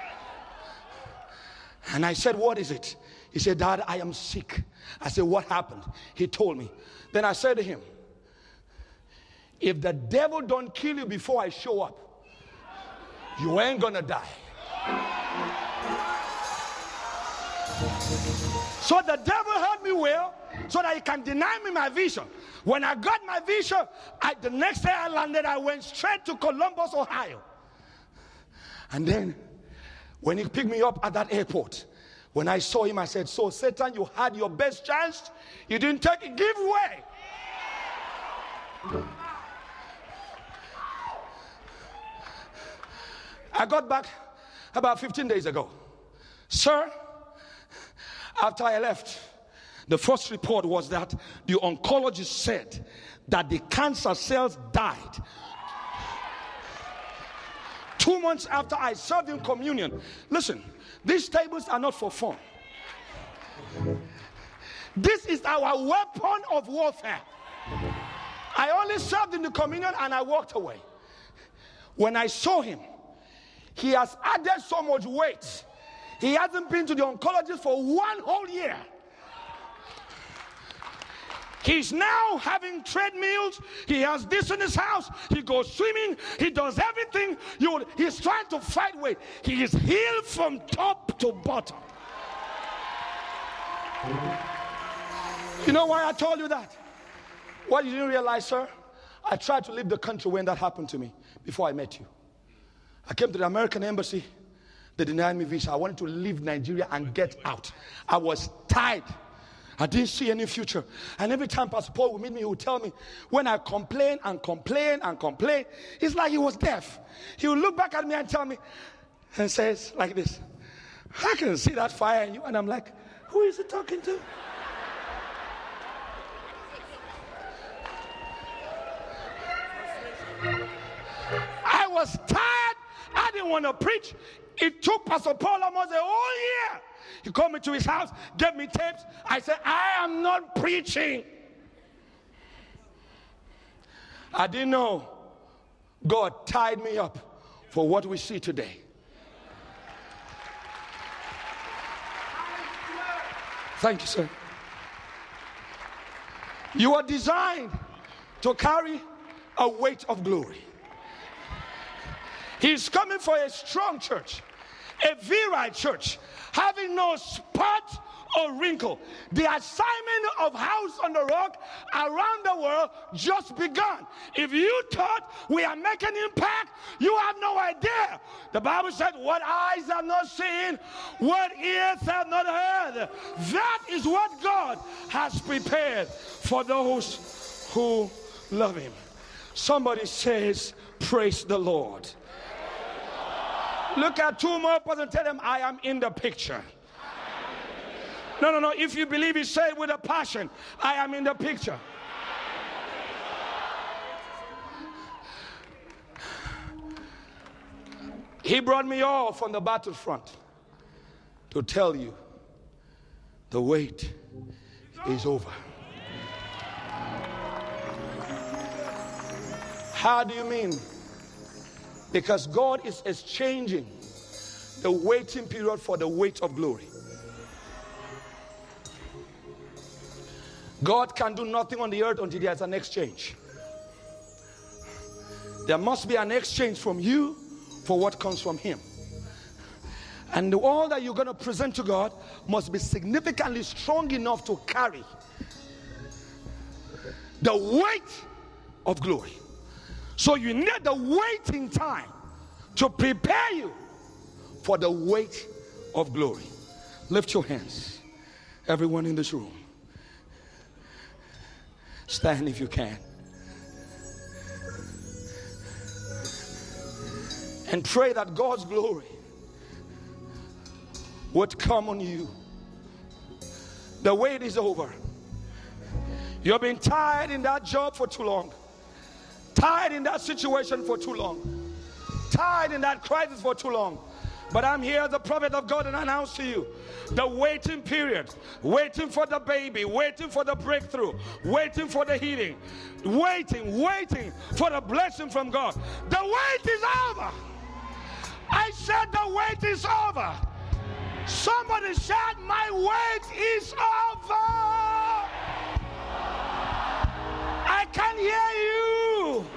And I said, what is it? He said, Dad, I am sick. I said, what happened? He told me. Then I said to him, if the devil don't kill you before I show up, you ain't gonna die. So the devil heard me well, so that he can deny me my vision. When I got my vision, I, the next day I landed, I went straight to Columbus, Ohio. And then, when he picked me up at that airport, when I saw him, I said, so Satan, you had your best chance, you didn't take it, give way. I got back about fifteen days ago. Sir, after I left, the first report was that the oncologist said that the cancer cells died. Two months after I served in communion. Listen, these tables are not for fun. This is our weapon of warfare. I only served in the communion and I walked away. When I saw him, he has added so much weight. He hasn't been to the oncologist for one whole year. He's now having treadmills. He has this in his house. He goes swimming. He does everything. You would, he's trying to fight weight. He is healed from top to bottom. You know why I told you that? What you didn't realize, sir? I tried to leave the country when that happened to me before I met you. I came to the American embassy. They denied me visa. I wanted to leave Nigeria and get out. I was tired. I didn't see any future. And every time Pastor Paul would meet me, he would tell me, when I complain and complain and complain, it's like he was deaf. He would look back at me and tell me, and says like this, I can see that fire in you. And I'm like, who is he talking to? I was tired. I didn't want to preach. It took Pastor Paul almost a whole year. He called me to his house, gave me tapes. I said, I am not preaching. I didn't know God tied me up for what we see today. Thank you, sir. You are designed to carry a weight of glory. He's coming for a strong church, a virile church, having no spot or wrinkle. The assignment of House on the Rock around the world just begun. If you thought we are making impact, you have no idea. The Bible said, what eyes have not seen, what ears have not heard. That is what God has prepared for those who love him. Somebody says, praise the Lord. Look at two more persons and tell them, I am in the picture. No, no, no. If you believe it, say it with a passion. I am in the picture. He brought me off on the battlefront to tell you the wait is over. How do you mean? Because God is exchanging the waiting period for the weight of glory. God can do nothing on the earth until there's an exchange. There must be an exchange from you for what comes from him. And all that you're going to present to God must be significantly strong enough to carry the weight of glory. So you need the waiting time to prepare you for the weight of glory. Lift your hands, everyone in this room. Stand if you can. and pray that God's glory would come on you. The wait is over. You've been tired in that job for too long, tired in that situation for too long, tired in that crisis for too long. But I'm here, the prophet of God, and I announce to you the waiting period, waiting for the baby, waiting for the breakthrough, waiting for the healing, waiting, waiting for the blessing from God. The wait is over. I said the wait is over. Somebody said, my wait is over. I can hear you.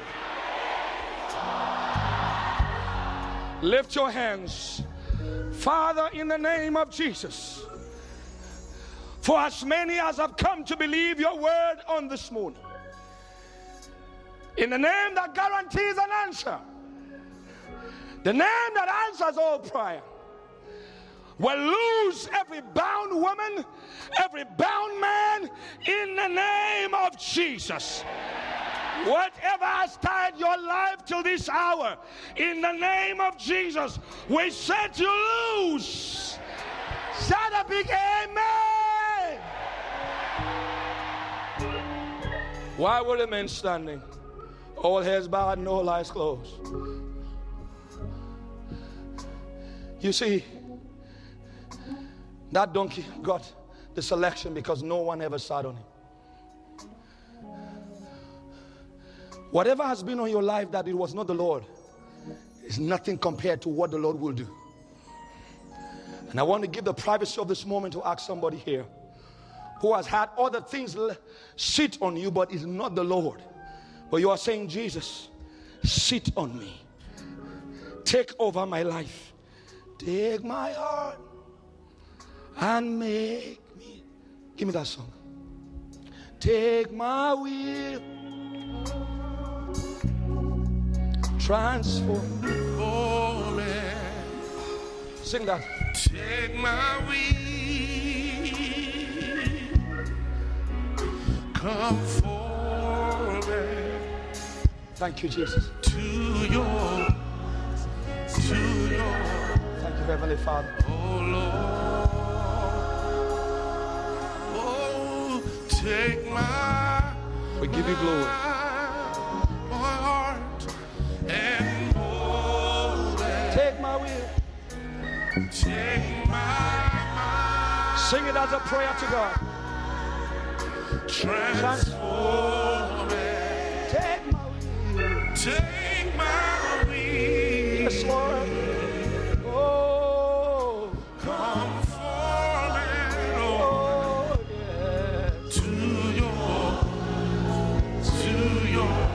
Lift your hands. Father, in the name of Jesus, for as many as have come to believe your word on this morning, in the name that guarantees an answer, the name that answers all prayer, will lose every bound woman, every bound man, in the name of Jesus. Whatever has tied your life till this hour, in the name of Jesus, we set you loose. Shout a big amen. Why will remain standing? All heads bowed and all eyes closed. You see, that donkey got the selection because no one ever sat on him. Whatever has been on your life that it was not the Lord is nothing compared to what the Lord will do. And I want to give the privacy of this moment to ask somebody here who has had other things sit on you, but is not the Lord. But you are saying, Jesus, sit on me. Take over my life. Take my heart and make me. Give me that song. Take my will. Transform. Oh, man. Sing that. Take my will. Come forward. Thank you, Jesus. To your, to your. Thank you, Heavenly Father. Oh, Lord. Oh, take my. We give you glory. And hold it. Take my will. Take my mind. Sing it as a prayer to God. Transform it. Take my will. Take my will. Yes, Lord. Oh, come form it. Oh, yeah. To your, to your.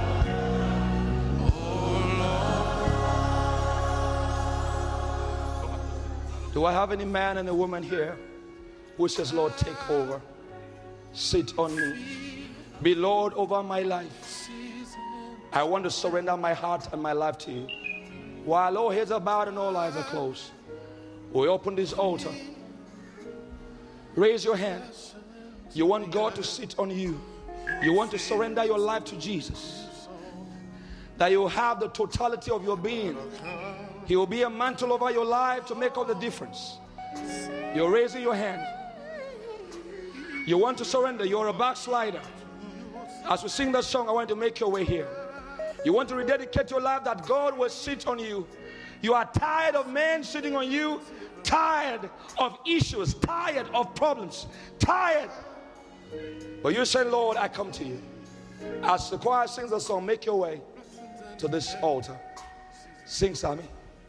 Do I have any man and a woman here who says, Lord, take over, sit on me, be Lord over my life? I want to surrender my heart and my life to you. While all heads are bowed and all eyes are closed, we open this altar. Raise your hands. You want God to sit on you. You want to surrender your life to Jesus. That you have the totality of your being. He will be a mantle over your life to make all the difference. You're raising your hand. You want to surrender. You're a backslider. As we sing that song, I want you to make your way here. You want to rededicate your life that God will sit on you. You are tired of men sitting on you, tired of issues, tired of problems, tired. But you say, Lord, I come to you. As the choir sings the song, make your way to this altar. Sing, Sammy.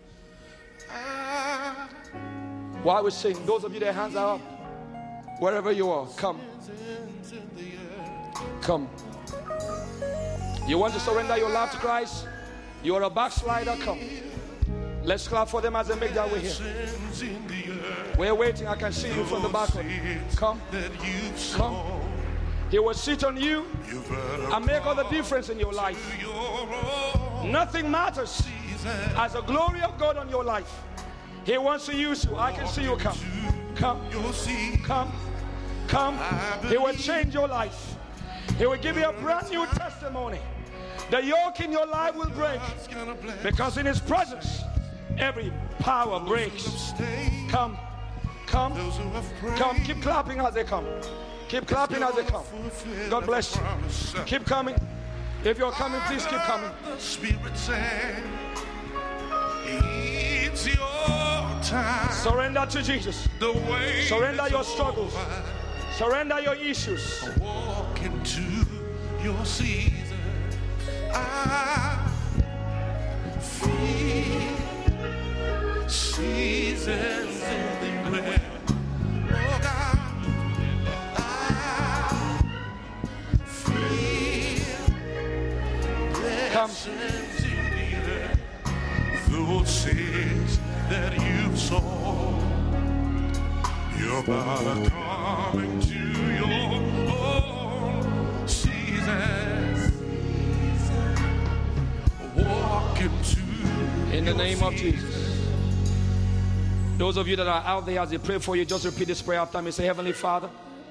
While we sing, those of you that hands are up, wherever you are, come. Come. You want to surrender your life to Christ? You are a backslider, come. Let's clap for them as they make their way here. We're waiting. I can see you from the back. Come. Come. He will sit on you and make all the difference in your life. Nothing matters as the glory of God on your life. He wants to use you. I can see you. Come. Come. Come. Come. He will change your life. He will give you a brand new testimony. The yoke in your life will break because in His presence Every power breaks. Come, come, come. Keep clapping as they come. Keep clapping as they come. God bless you. Keep coming. If you're coming, please keep coming. The Spirit said, it's your time. Surrender to Jesus. The way Surrender your struggles. Surrender your issues. Walk into your season. I feel seasons everywhere. Oh God, I feel blessings in the air. Those seeds that you sow, you're about to come into your own seasons. Walk into In the name of your Jesus. Those of you that are out there, as they pray for you, just repeat this prayer after me. Say, Heavenly Father,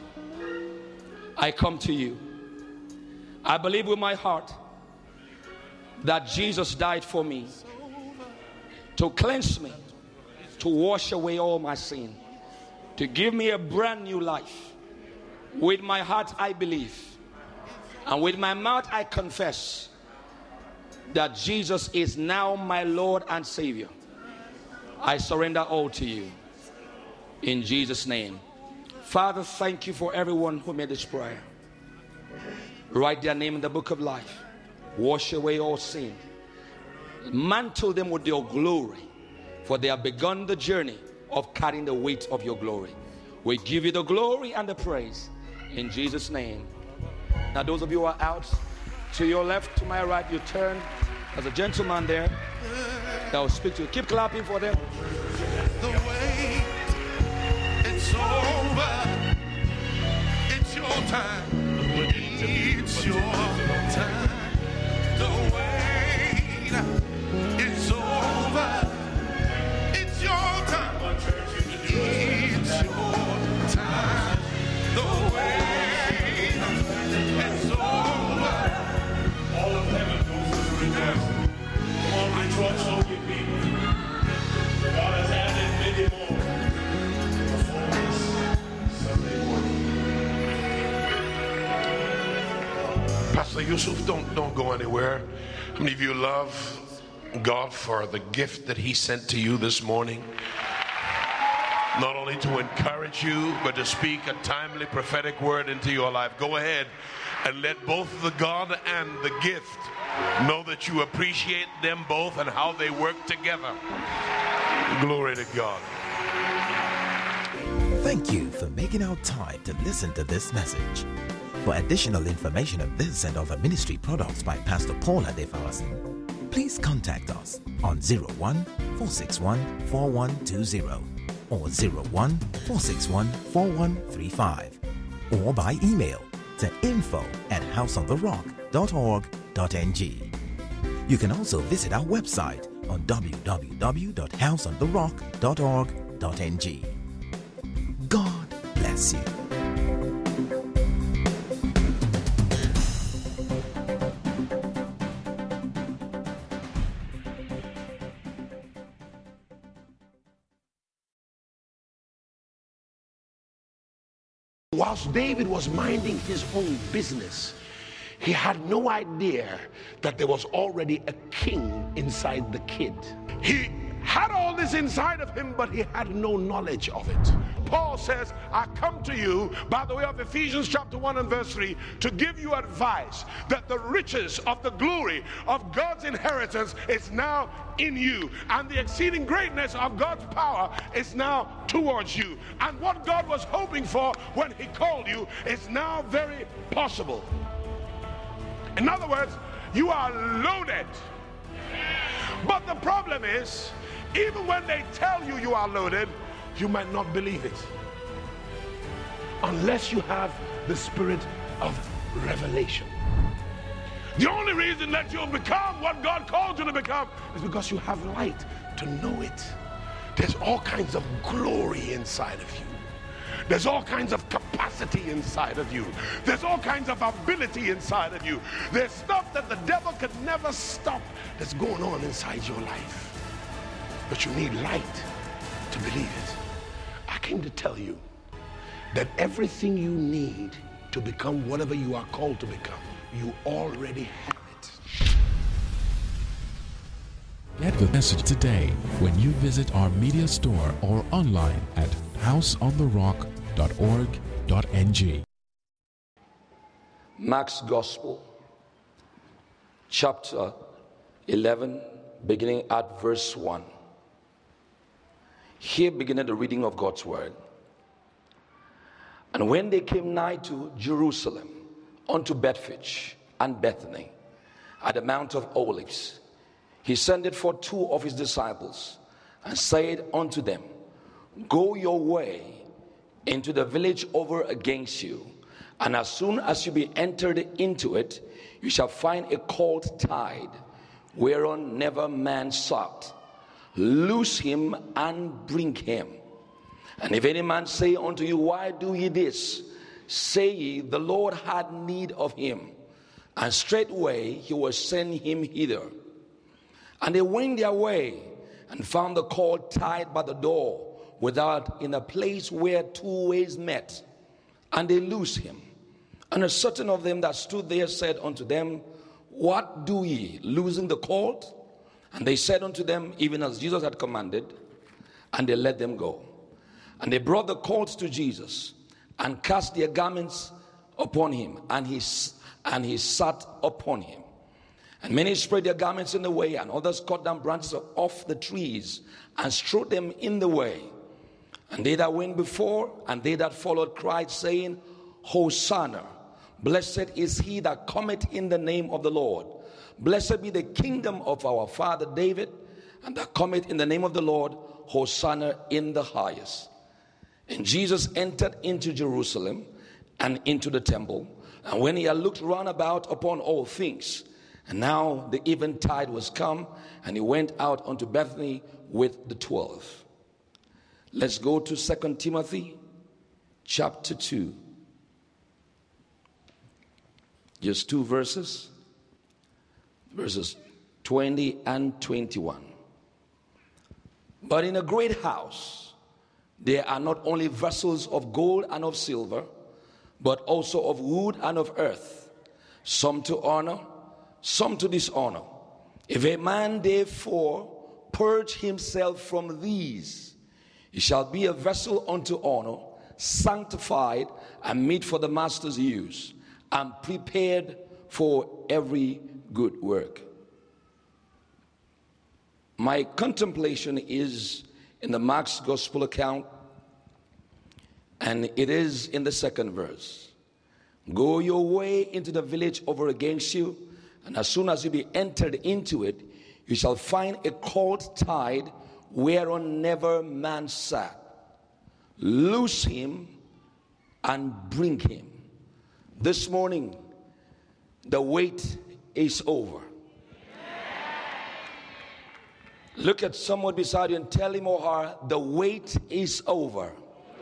I come to you. I believe with my heart that Jesus died for me, to cleanse me, to wash away all my sin, to give me a brand new life. With my heart I believe, and with my mouth I confess that Jesus is now my Lord and Savior. I surrender all to you. In Jesus' name. Father, thank you for everyone who made this prayer. Write their name in the book of life. Wash away all sin. Mantle them with your glory, for they have begun the journey of carrying the weight of your glory. We give you the glory and the praise in Jesus' name. Now those of you who are out, to your left, to my right, you turn. There's a gentleman there that will speak to you. Keep clapping for them. the wait. It's over. It's your time. It's your time. The wait. It's over. It's your time. It's your time. The wait. It's over. All of heaven goes to rejoice. Come on, rejoice, all you people. God has added many more before this Sunday morning. Pastor Yusuf, don't don't go anywhere. How many of you love God for the gift that he sent to you this morning? Not only to encourage you, but to speak a timely prophetic word into your life. Go ahead and let both the God and the gift know that you appreciate them both and how they work together. Glory to God. Thank you for making our time to listen to this message. For additional information on this and other ministry products by Pastor Paul Adefawasin, please contact us on zero one four six one four one two zero or zero one four six one four one three five, or by email to info at house on the rock dot org dot n g. You can also visit our website on w w w dot house on the rock dot org dot n g. God bless you. Whilst David was minding his own business, he had no idea that there was already a king inside the kid. He had all this inside of him, but he had no knowledge of it. Paul says, I come to you by the way of Ephesians chapter one and verse three to give you advice that the riches of the glory of God's inheritance is now in you, and the exceeding greatness of God's power is now towards you. And what God was hoping for when he called you is now very possible. In other words, you are loaded. But the problem is, even when they tell you you are loaded, you might not believe it unless you have the spirit of revelation. The only reason that you'll become what God called you to become is because you have light to know it. There's all kinds of glory inside of you. There's all kinds of capacity inside of you. There's all kinds of ability inside of you. There's stuff that the devil could never stop that's going on inside your life. but you need light to believe it. I came to tell you that everything you need to become whatever you are called to become, you already have it. Get the message today when you visit our media store or online at house on the rock dot org dot n g. Mark's Gospel, chapter eleven, beginning at verse one. Here beginneth the reading of God's word. And when they came nigh to Jerusalem, unto Bethphage and Bethany, at the Mount of Olives, he sendeth for two of his disciples, and said unto them, Go your way into the village over against you, and as soon as you be entered into it, you shall find a colt tied, whereon never man sat. Loose him and bring him. And if any man say unto you, Why do ye this? Say ye, The Lord had need of him, and straightway he will send him hither. And they went their way, and found the colt tied by the door without, in a place where two ways met. And they loosed him. And a certain of them that stood there said unto them, What do ye, loosing the colt? And they said unto them, even as Jesus had commanded, and they let them go. And they brought the colt to Jesus, and cast their garments upon him, and he, and he sat upon him. And many spread their garments in the way, and others cut down branches off the trees, and strewed them in the way. And they that went before, and they that followed, cried, saying, Hosanna, blessed is he that cometh in the name of the Lord. Blessed be the kingdom of our father David, and that cometh in the name of the Lord. Hosanna in the highest. And Jesus entered into Jerusalem, and into the temple. And when he had looked round about upon all things, and now the eventide was come, and he went out unto Bethany with the twelve. Let's go to Second Timothy chapter two. Just two verses. Verses twenty and twenty-one. But in a great house there are not only vessels of gold and of silver, but also of wood and of earth, some to honor, some to dishonor. If a man therefore purge himself from these, he shall be a vessel unto honor, sanctified and meet for the master's use, and prepared for every good work. My contemplation is in the Mark's Gospel account, and it is in the second verse. Go your way into the village over against you, and as soon as you be entered into it, you shall find a colt tied, whereon never man sat. Loose him and bring him. This morning, the wait is over. Look at someone beside you and tell him or her, the wait is over.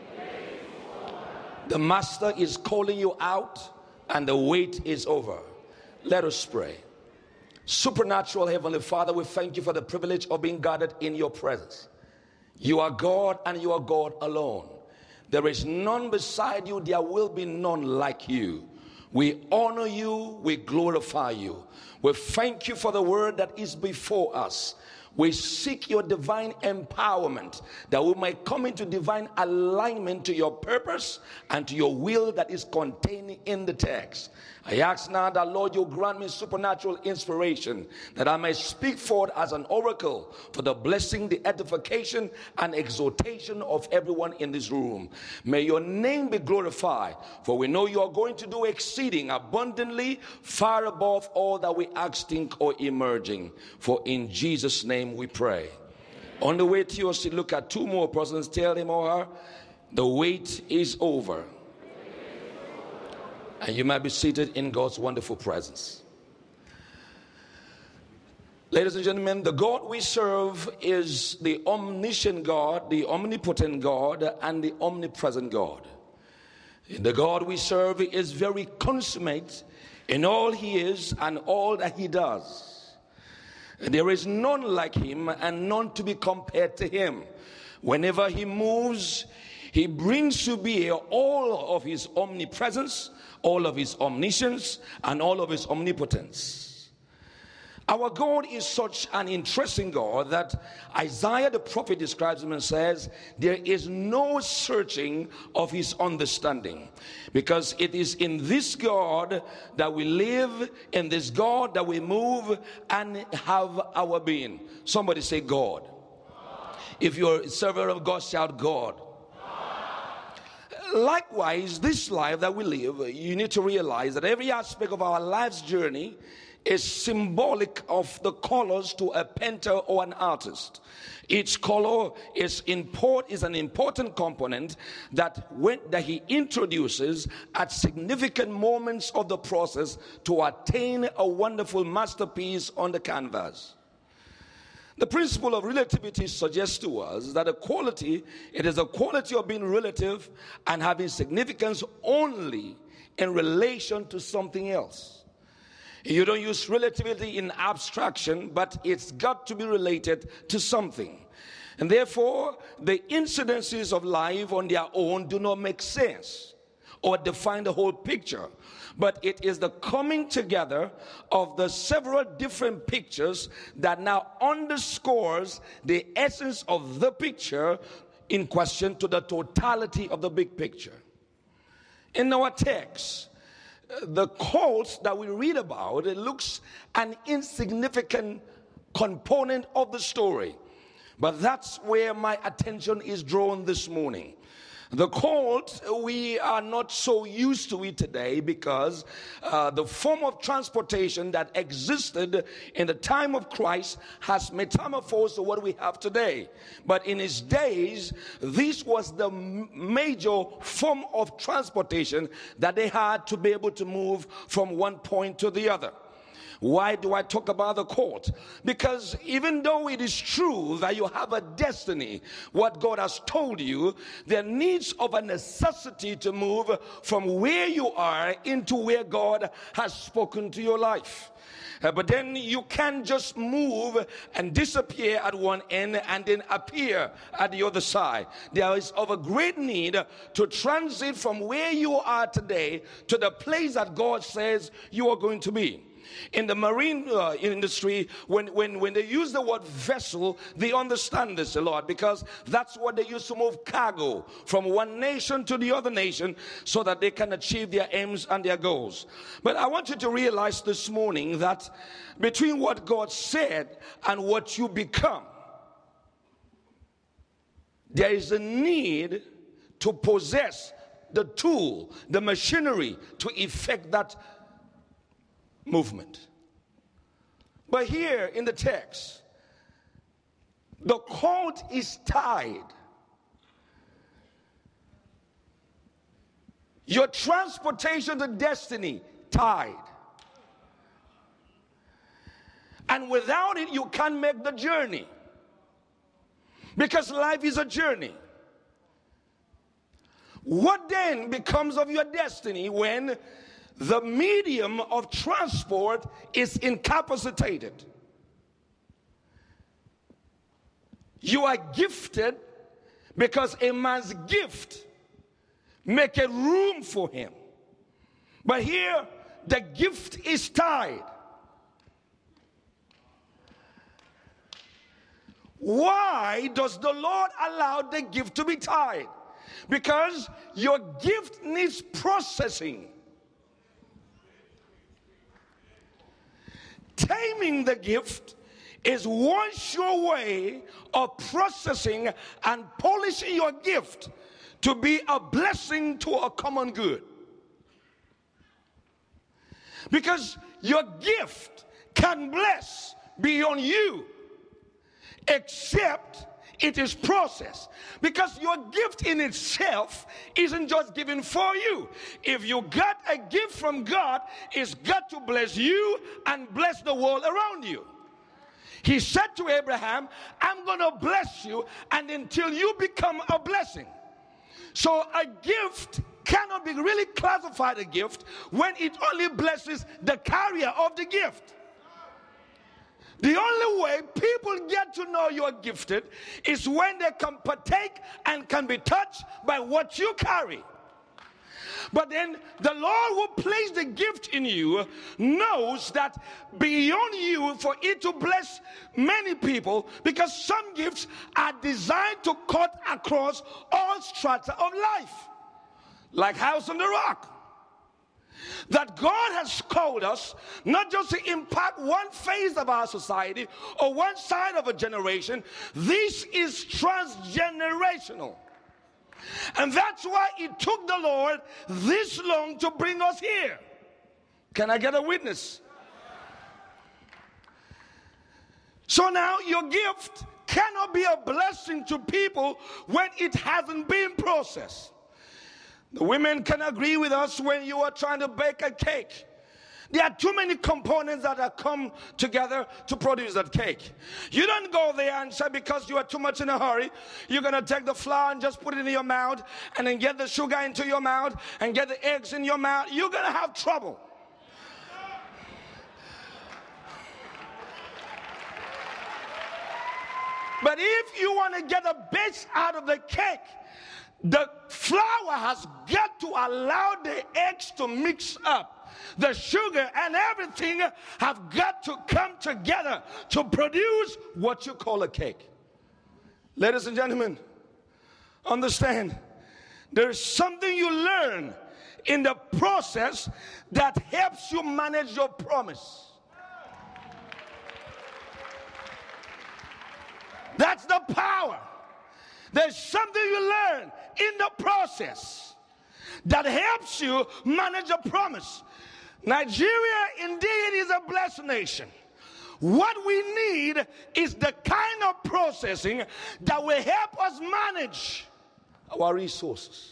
The master is calling you out, and the wait is over. Let us pray. Supernatural Heavenly Father, we thank you for the privilege of being gathered in your presence. You are God, and you are God alone. There is none beside you, there will be none like you. We honor you, we glorify you. We thank you for the word that is before us. We seek your divine empowerment, that we might come into divine alignment to your purpose and to your will that is contained in the text. I ask now that, Lord, you grant me supernatural inspiration, that I may speak forth as an oracle for the blessing, the edification, and exhortation of everyone in this room. May your name be glorified, for we know you are going to do exceeding abundantly, far above all that we ask, think, or emerging. For in Jesus' name we pray. On the way to your seat, look at two more persons. Tell him or her, the wait is over. And you might be seated in God's wonderful presence. Ladies and gentlemen, the God we serve is the omniscient God, the omnipotent God, and the omnipresent God. The God we serve is very consummate in all he is and all that he does. There is none like him and none to be compared to him. Whenever he moves, he brings to bear all of his omnipresence, all of his omniscience, and all of his omnipotence. Our God is such an interesting God that Isaiah the prophet describes him and says, there is no searching of his understanding. Because it is in this God that we live, in this God that we move and have our being. Somebody say God. God. If you're a servant of God, shout God. God. Likewise, this life that we live, you need to realize that every aspect of our life's journey is symbolic of the colors to a painter or an artist. Each color is import is an important component that when that he introduces at significant moments of the process to attain a wonderful masterpiece on the canvas. The principle of relativity suggests to us that a quality, it is a quality of being relative and having significance only in relation to something else. You don't use relativity in abstraction, but it's got to be related to something. And therefore, the incidences of life on their own do not make sense or define the whole picture. But it is the coming together of the several different pictures that now underscores the essence of the picture in question to the totality of the big picture. In our text, the colt that we read about, it looks an insignificant component of the story. But that's where my attention is drawn this morning. The colt, we are not so used to it today because uh, the form of transportation that existed in the time of Christ has metamorphosed to what we have today. But in his days, this was the major form of transportation that they had to be able to move from one point to the other. Why do I talk about the court? Because even though it is true that you have a destiny, what God has told you, there needs of a necessity to move from where you are into where God has spoken to your life. Uh, but then you can't just move and disappear at one end and then appear at the other side. There is of a great need to transit from where you are today to the place that God says you are going to be. In the marine uh, industry, when, when, when they use the word vessel, they understand this a lot because that's what they use to move cargo from one nation to the other nation so that they can achieve their aims and their goals. But I want you to realize this morning that between what God said and what you become, there is a need to possess the tool, the machinery to effect that movement. But here in the text, the colt is tied. Your transportation to destiny tied. And without it, you can't make the journey. Because life is a journey. What then becomes of your destiny when the medium of transport is incapacitated? You are gifted because a man's gift make a room for him. But here, the gift is tied. Why does the Lord allow the gift to be tied? Because your gift needs processing. Taming the gift is one sure way of processing and polishing your gift to be a blessing to a common good. Because your gift can bless beyond you, except it is processed. Because your gift in itself isn't just given for you. If you got a gift from God, it's got to bless you and bless the world around you. He said to Abraham, I'm going to bless you and until you become a blessing. So a gift cannot be really classified a gift when it only blesses the carrier of the gift. The only way people get to know you are gifted is when they can partake and can be touched by what you carry. But then the Lord who placed the gift in you knows that beyond you, for it to bless many people, because some gifts are designed to cut across all strata of life, like House on the Rock. That God has called us not just to impact one phase of our society or one side of a generation. This is transgenerational. And that's why it took the Lord this long to bring us here. Can I get a witness? So now your gift cannot be a blessing to people when it hasn't been processed. The women can agree with us when you are trying to bake a cake. There are too many components that have come together to produce that cake. You don't go there and say because you are too much in a hurry, you're going to take the flour and just put it in your mouth and then get the sugar into your mouth and get the eggs in your mouth. You're going to have trouble. But if you want to get the best out of the cake, the flour has got to allow the eggs to mix up. The sugar and everything have got to come together to produce what you call a cake. Ladies and gentlemen, understand, there is something you learn in the process that helps you manage your promise. That's the power. There's something you learn in the process that helps you manage a promise. Nigeria indeed is a blessed nation. What we need is the kind of processing that will help us manage our resources.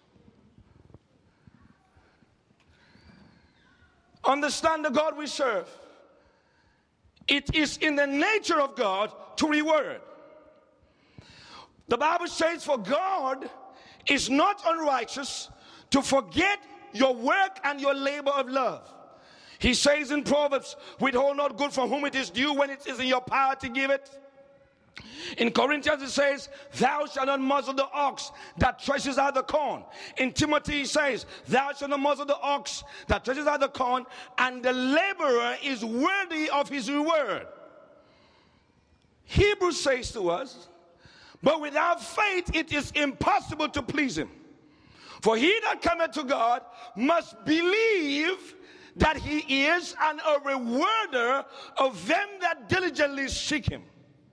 Understand the God we serve. It is in the nature of God to reward. The Bible says, for God is not unrighteous to forget your work and your labor of love. He says in Proverbs, withhold not good from whom it is due when it is in your power to give it. In Corinthians it says, thou shalt not muzzle the ox that threshes out the corn. In Timothy it says, thou shalt not muzzle the ox that threshes out the corn, and the laborer is worthy of his reward. Hebrews says to us, but without faith it is impossible to please him. For he that cometh to God must believe that he is, and a rewarder of them that diligently seek him.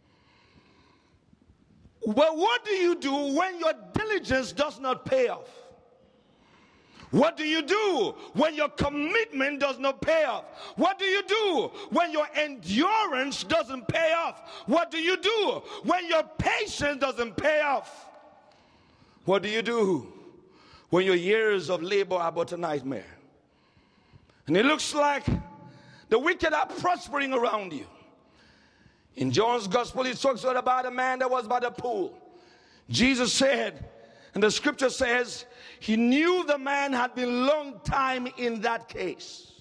Well, what do you do when your diligence does not pay off? What do you do when your commitment does not pay off? What do you do when your endurance doesn't pay off? What do you do when your patience doesn't pay off? What do you do when your years of labor are but a nightmare? And it looks like the wicked are prospering around you. In John's gospel, he talks about a man that was by the pool. Jesus said, and the scripture says, he knew the man had been long time in that case.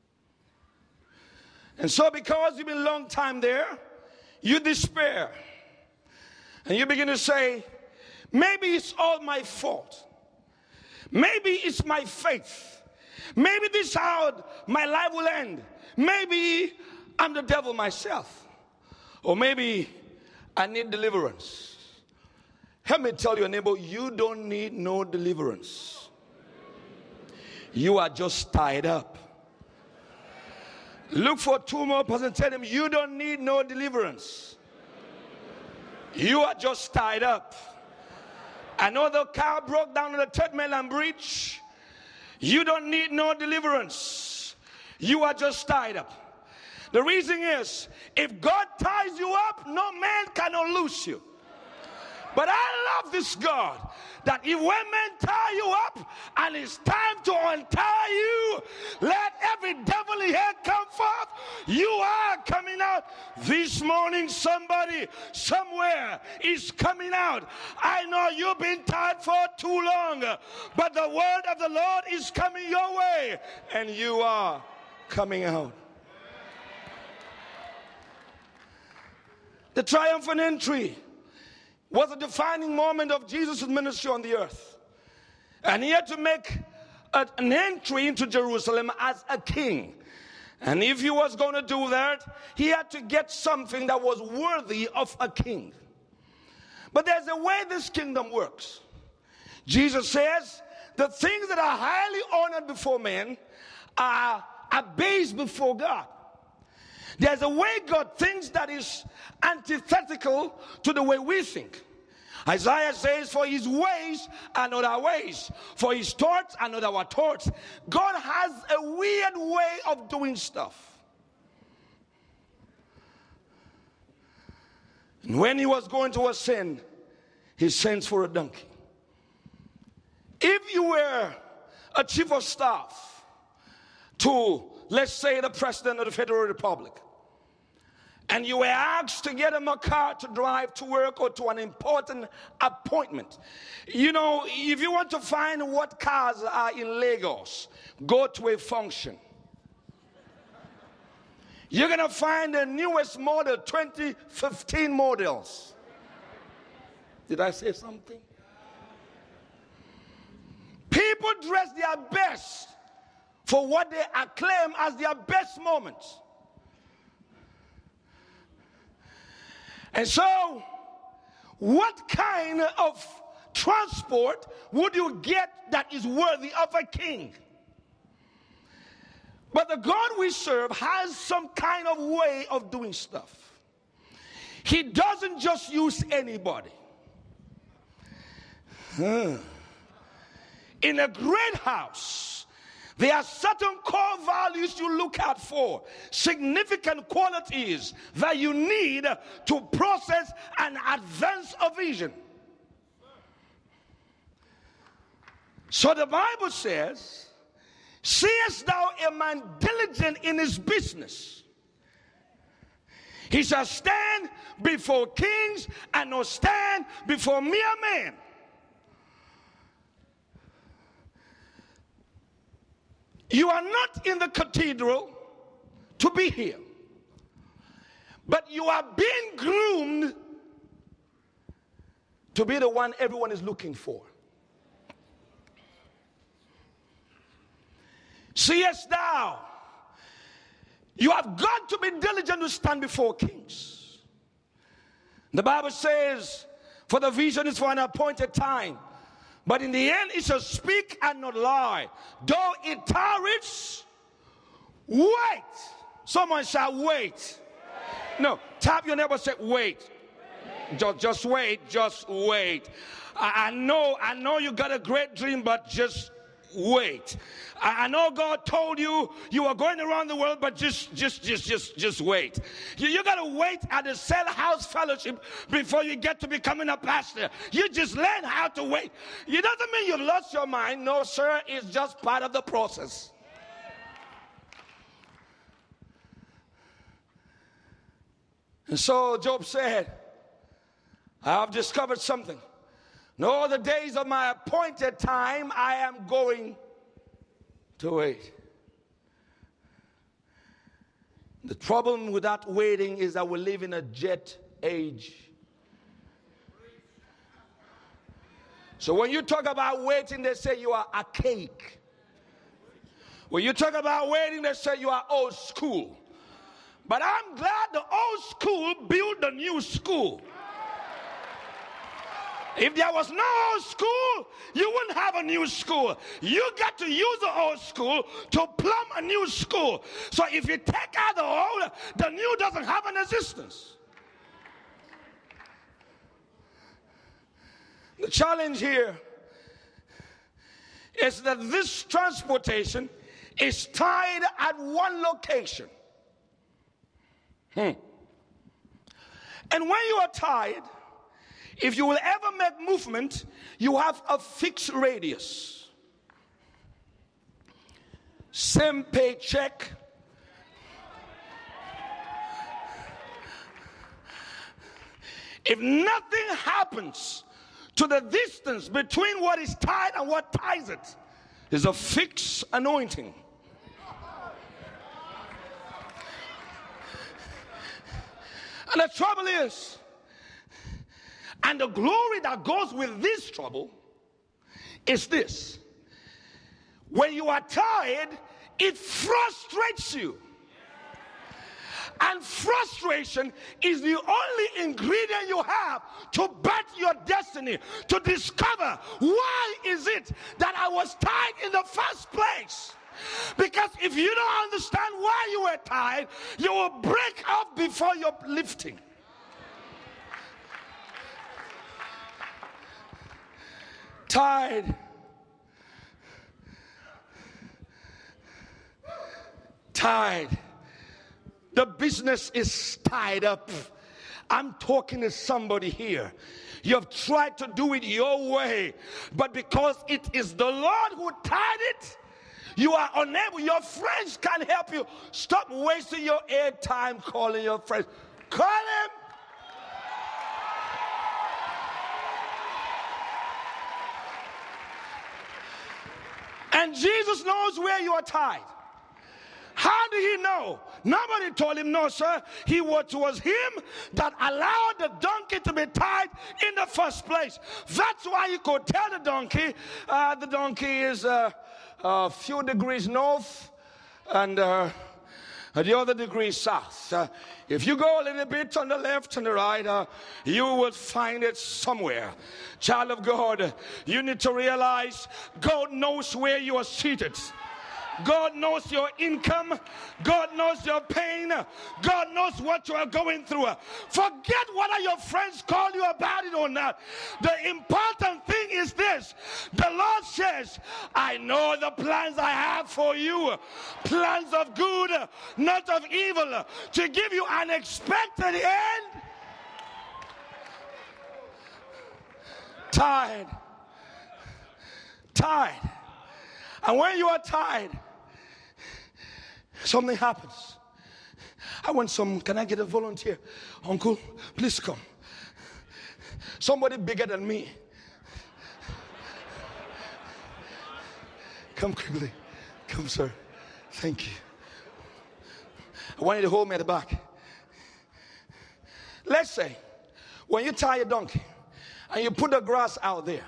And so because you've been a long time there, you despair. And you begin to say, maybe it's all my fault. Maybe it's my faith. Maybe this is how my life will end. Maybe I'm the devil myself. Or maybe I need deliverance. Let me tell your neighbor, you don't need no deliverance. You are just tied up. Look for two more persons and tell them, you don't need no deliverance. You are just tied up. I know the car broke down on the Third Mainland Bridge. You don't need no deliverance. You are just tied up. The reason is, if God ties you up, no man cannot loose you. But I love this God, that if when men tie you up and it's time to untie you, let every devilly head come forth. You are coming out. This morning somebody somewhere is coming out. I know you've been tied for too long, but the word of the Lord is coming your way, and you are coming out. The triumphant entry was a defining moment of Jesus' ministry on the earth. And he had to make a, an entry into Jerusalem as a king. And if he was going to do that, he had to get something that was worthy of a king. But there's a way this kingdom works. Jesus says, the things that are highly honored before men are abased before God. There's a way God thinks that is antithetical to the way we think. Isaiah says, for his ways are not our ways, for his thoughts are not our thoughts. God has a weird way of doing stuff. And when he was going to ascend, he sends for a donkey. If you were a chief of staff to, let's say, the president of the Federal Republic, and you were asked to get him a car to drive to work or to an important appointment. You know, if you want to find what cars are in Lagos, go to a function. You're going to find the newest model, twenty fifteen models. Did I say something? People dress their best for what they acclaim as their best moments. And so, what kind of transport would you get that is worthy of a king? But the God we serve has some kind of way of doing stuff. He doesn't just use anybody. Huh. In a great house, there are certain core values you look out for, significant qualities that you need to process and advance a vision. So the Bible says, seest thou a man diligent in his business? He shall stand before kings and not stand before mere men. You are not in the cathedral to be here, but you are being groomed to be the one everyone is looking for. Seest thou, you have got to be diligent to stand before kings. The Bible says, for the vision is for an appointed time, but in the end it shall speak and not lie. Though it tarries, wait. Someone shall wait. No, tap your neighbor, say wait. Just, just wait, just wait. I, I know, I know you got a great dream, but just wait. I, I know God told you you are going around the world, but just, just, just, just, just wait. You, you got to wait at the cell house fellowship before you get to becoming a pastor. You just learn how to wait. It doesn't mean you've lost your mind. No, sir, it's just part of the process. And so Job said, I have discovered something. No, the days of my appointed time, I am going to wait. The problem with that waiting is that we live in a jet age. So when you talk about waiting, they say you are archaic. When you talk about waiting, they say you are old school. But I'm glad the old school built the new school. If there was no old school, you wouldn't have a new school. You got to use the old school to plumb a new school. So if you take out the old, the new doesn't have an existence. The challenge here is that this transportation is tied at one location. Hmm. And when you are tied, if you will ever make movement, you have a fixed radius. Same paycheck. If nothing happens to the distance between what is tied and what ties it, is a fixed anointing. And the trouble is, and the glory that goes with this trouble is this: when you are tired, it frustrates you. And frustration is the only ingredient you have to bet your destiny, to discover why is it that I was tired in the first place. Because if you don't understand why you were tired, you will break off before your lifting. Tired. Tired. The business is tied up. I'm talking to somebody here. You have tried to do it your way, but because it is the Lord who tied it, you are unable. Your friends can't help you. Stop wasting your airtime calling your friends. Call him. And Jesus knows where you are tied. How did he know? Nobody told him, no, sir. He was, it was him that allowed the donkey to be tied in the first place. That's why he could tell the donkey, uh, the donkey is uh, a few degrees north and uh, the other degrees south. Uh, if you go a little bit on the left and the right, uh, you will find it somewhere. Child of God, you need to realize God knows where you are seated. God knows your income. God knows your pain. God knows what you are going through. Forget whether your friends call you about it or not. The important thing is this. The Lord says, I know the plans I have for you. Plans of good, not of evil, to give you an expected end. Tired. Tired. And when you are tired, something happens. I want some, can I get a volunteer? Uncle, please come. Somebody bigger than me. Come quickly. Come, sir. Thank you. I want you to hold me at the back. Let's say, when you tie a donkey and you put the grass out there,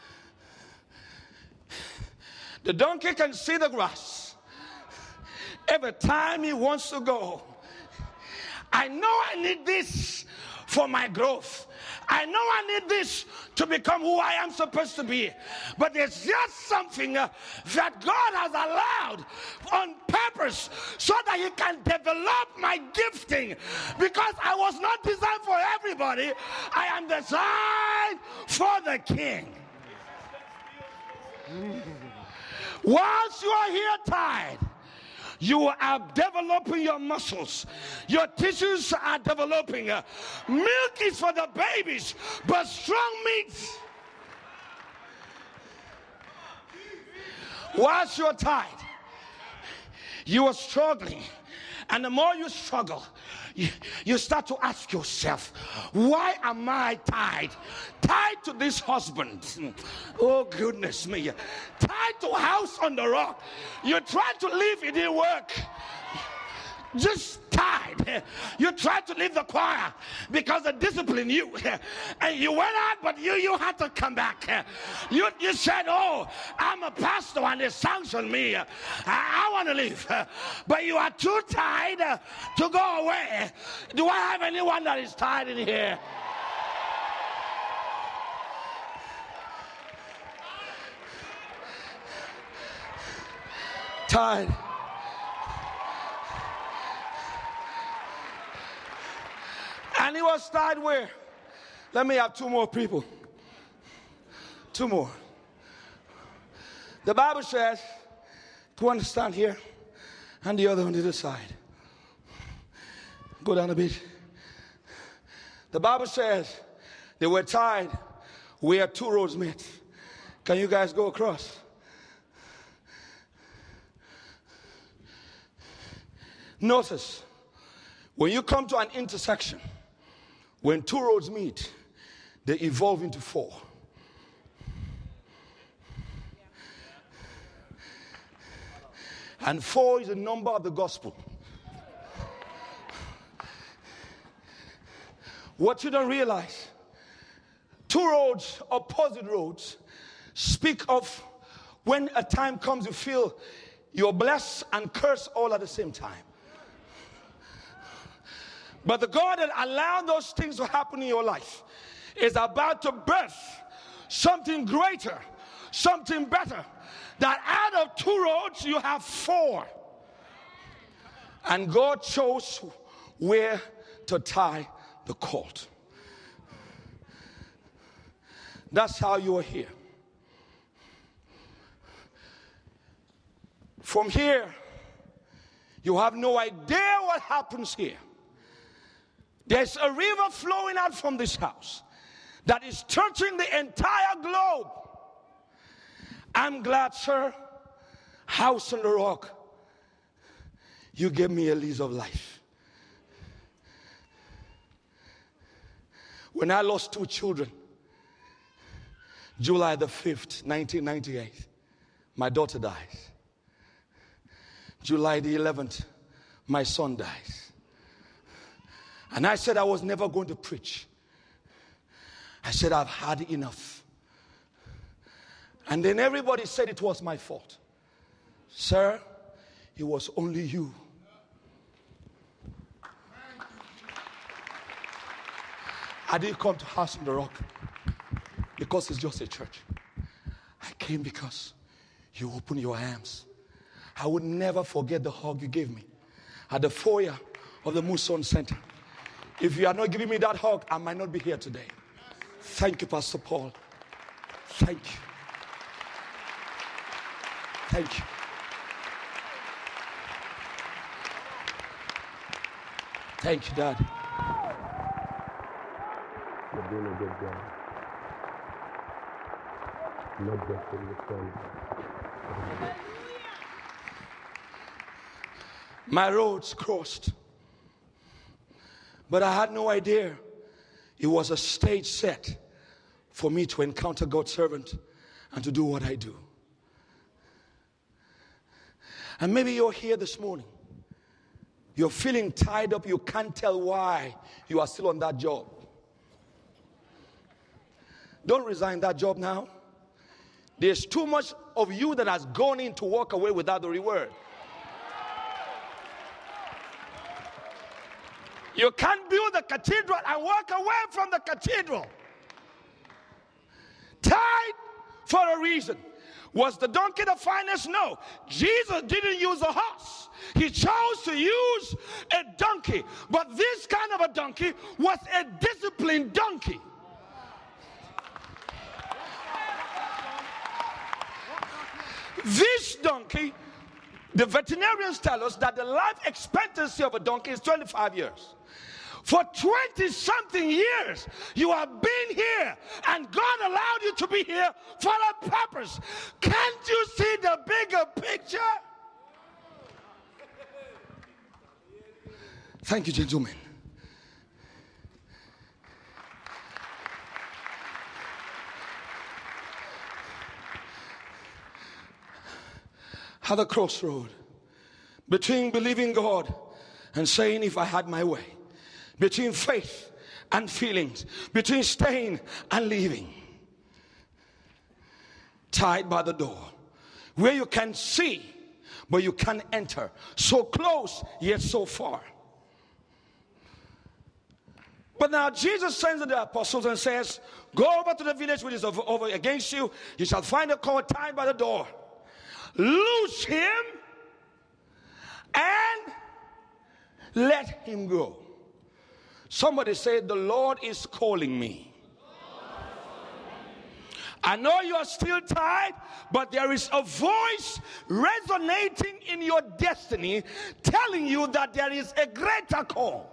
the donkey can see the grass every time he wants to go. I know I need this for my growth. I know I need this to become who I am supposed to be. But there's just something uh, that God has allowed on purpose so that he can develop my gifting. Because I was not designed for everybody. I am designed for the King. Whilst you are here tired, you are developing your muscles. Your tissues are developing. Milk is for the babies, but strong meat. Whilst you're tired, you are struggling. And the more you struggle, you, you start to ask yourself, why am I tied? Tied to this husband. Oh, goodness me. Tied to a house on the rock. You tried to leave, it didn't work. Just tied. You tried to leave the choir because they disciplined you. And you went out, but you, you had to come back. You, you said, oh, I'm a pastor and they sanctioned me. I, I want to leave. But you are too tired to go away. Do I have anyone that is tired in here? Tired. And he was tied where? Let me have two more people. Two more. The Bible says, one stand here and the other on the other side. Go down a bit. The Bible says they were tied where two roads met. Can you guys go across? Notice, when you come to an intersection, when two roads meet, they evolve into four. And four is the number of the gospel. What you don't realize, two roads, opposite roads, speak of when a time comes you feel you're blessed and cursed all at the same time. But the God that allowed those things to happen in your life is about to birth something greater, something better. That out of two roads you have four. And God chose where to tie the cord. That's how you are here. From here, you have no idea what happens here. There's a river flowing out from this house that is touching the entire globe. I'm glad, sir, House on the Rock, you gave me a lease of life. When I lost two children, July the fifth, nineteen ninety-eight, my daughter dies. July the eleventh, my son dies. And I said I was never going to preach. I said I've had enough. And then everybody said it was my fault. Sir, it was only you. I didn't come to House on the Rock because it's just a church. I came because you opened your arms. I would never forget the hug you gave me at the foyer of the Muson Center. If you are not giving me that hug, I might not be here today. Thank you, Pastor Paul. Thank you. Thank you. Thank you, Dad. You're doing a good job. Not just in the sun. My roads crossed. But I had no idea it was a stage set for me to encounter God's servant and to do what I do. And maybe you're here this morning. You're feeling tied up. You can't tell why you are still on that job. Don't resign that job now. There's too much of you that has gone in to walk away without the reward. You can't build a cathedral and walk away from the cathedral. Tied for a reason. Was the donkey the finest? No. Jesus didn't use a horse. He chose to use a donkey. But this kind of a donkey was a disciplined donkey. This donkey, the veterinarians tell us that the life expectancy of a donkey is twenty-five years. For twenty something years, you have been here, and God allowed you to be here for a purpose. Can't you see the bigger picture? Thank you, gentlemen. At the crossroad between believing God and saying, if I had my way, between faith and feelings, between staying and leaving, tied by the door, where you can see but you can't enter, so close yet so far. But now Jesus sends the apostles and says, go over to the village which is over, over against you. You shall find a cord tied by the door. Loose him and let him go. Somebody said, the Lord is calling me. I know you are still tied, but there is a voice resonating in your destiny telling you that there is a greater call.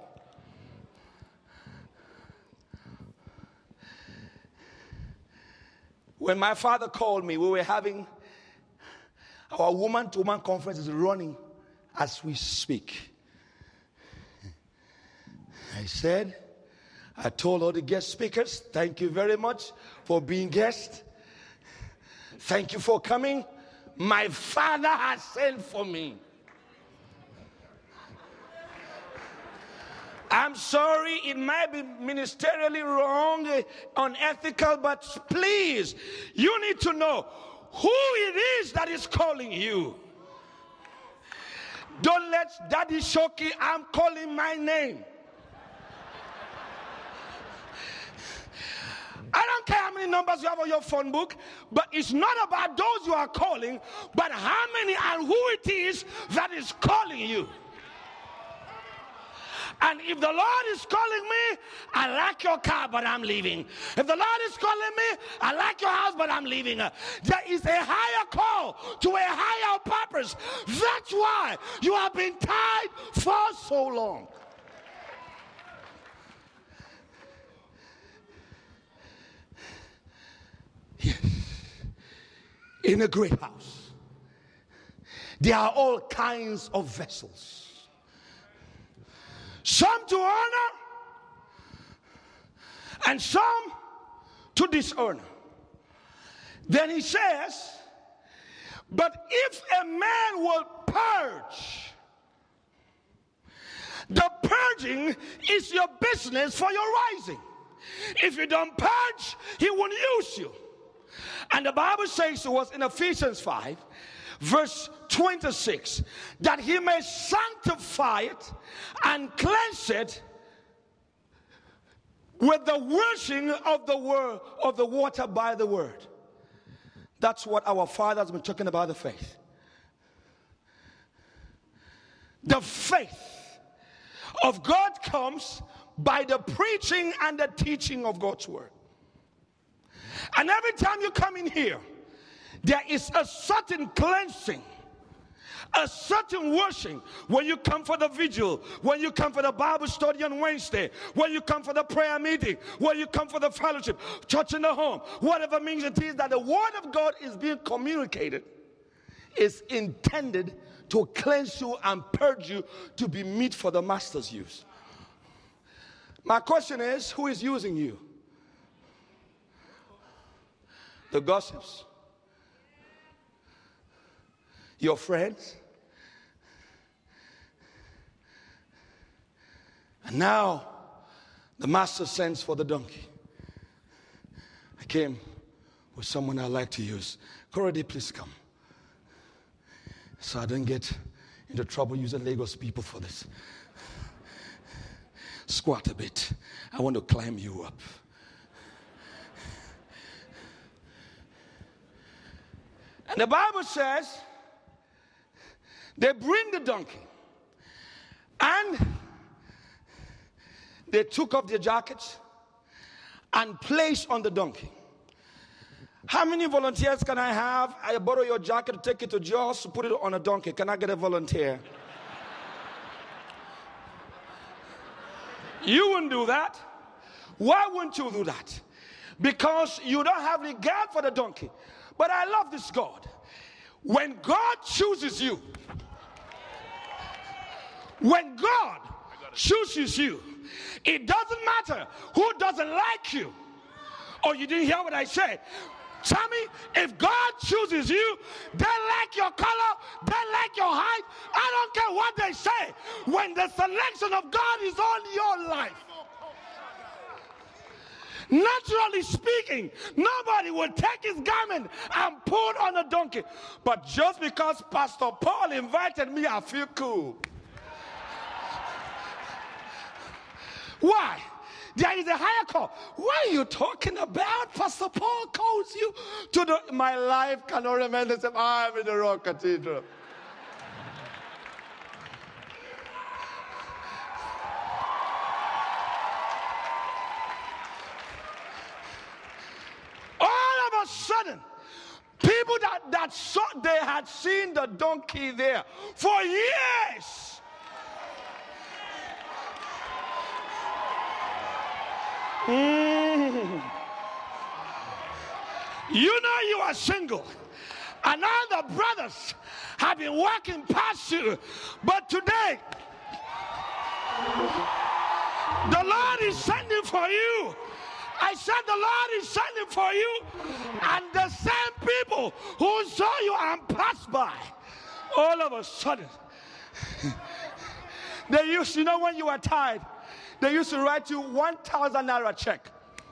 When my father called me, we were having our woman-to-woman conference is running as we speak. I said, I told all the guest speakers, thank you very much for being guests. Thank you for coming. My Father has sent for me. I'm sorry, it might be ministerially wrong, unethical, but please, you need to know who it is that is calling you. Don't let Daddy Shoki, I'm calling my name. I don't care how many numbers you have on your phone book, but it's not about those you are calling, but how many and who it is that is calling you. And if the Lord is calling me, I like your car, but I'm leaving. If the Lord is calling me, I like your house, but I'm leaving. There is a higher call to a higher purpose. That's why you have been tied for so long. Yes. In a great house, there are all kinds of vessels. Some to honor, and some to dishonor. Then he says, but if a man will purge, the purging is your business for your rising. If you don't purge, he won't use you. And the Bible says to us in Ephesians five, verse twenty-six, that he may sanctify it and cleanse it with the washing of the word of the water by the word. That's what our Father has been talking about, the faith. The faith of God comes by the preaching and the teaching of God's word. And every time you come in here, there is a certain cleansing, a certain washing. When you come for the vigil, when you come for the Bible study on Wednesday, when you come for the prayer meeting, when you come for the fellowship, church in the home, whatever means it is that the word of God is being communicated, is intended to cleanse you and purge you to be meet for the master's use. My question is, who is using you? The gossips? Your friends? And now the master sends for the donkey. I came with someone I like to use. Korede, please come. So I don't get into trouble using Lagos people for this. Squat a bit. I want to climb you up. And the Bible says they bring the donkey and they took off their jackets and placed on the donkey. How many volunteers can I have? I borrow your jacket, take it to Jos, put it on a donkey. Can I get a volunteer? You wouldn't do that. Why wouldn't you do that? Because you don't have regard for the donkey. But I love this God. When God chooses you, when God chooses you, it doesn't matter who doesn't like you. Oh, you didn't hear what I said? Sammy, if God chooses you, they like your color, they like your height. I don't care what they say. When the selection of God is on your life, naturally speaking, nobody will take his garment and put on a donkey. But just because Pastor Paul invited me, I feel cool. Why? There is a higher call. What are you talking about? Pastor Paul calls you to the... My life cannot remain the same. I'm in the Rock Cathedral. All of a sudden, people that, that saw, they had seen the donkey there for years. Mm. You know you are single, and all the brothers have been walking past you, but today the Lord is sending for you. I said the Lord is sending for you, and the same people who saw you and passed by, all of a sudden they used to know when you were tired. they used to write you one thousand naira check.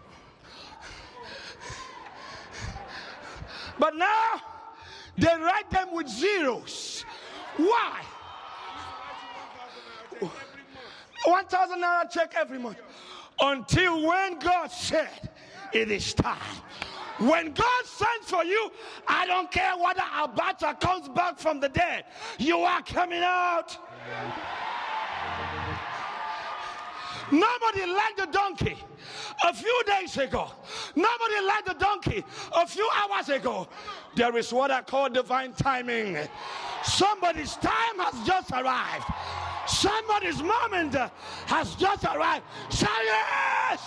But now, they write them with zeros. Why? one thousand naira check every month. Until when God said, it is time. When God sends for you, I don't care whether Abacha comes back from the dead. You are coming out. Nobody liked the donkey a few days ago. Nobody liked the donkey a few hours ago. There is what I call divine timing. Somebody's time has just arrived. Somebody's moment has just arrived. Say yes!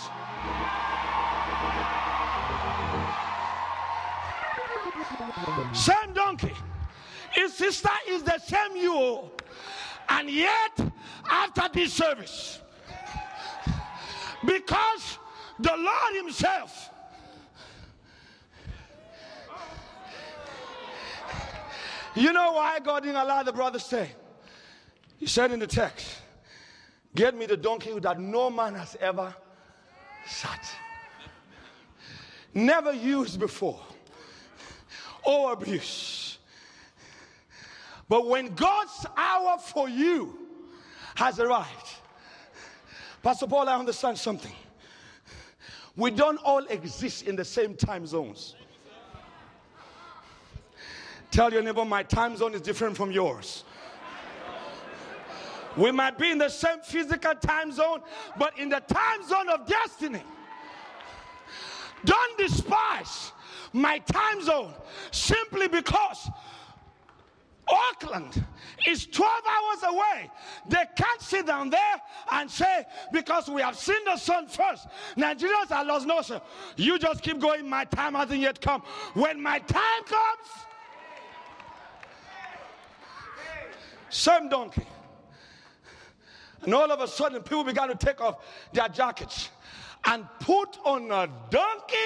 Same donkey. His sister is the same you. And yet, after this service, because the Lord himself you know why God didn't allow the brother to stay? He said in the text, get me the donkey that no man has ever sat, never used before, or abused. But when God's hour for you has arrived, Pastor Paul, I understand something. We don't all exist in the same time zones. Tell your neighbor, my time zone is different from yours. We might be in the same physical time zone, but in the time zone of destiny. Don't despise my time zone simply because Auckland is twelve hours away. They can't sit down there and say, because we have seen the sun first, Nigerians are lost. No, sir. You just keep going. My time hasn't yet come. When my time comes, same donkey. And all of a sudden, people began to take off their jackets and put on a donkey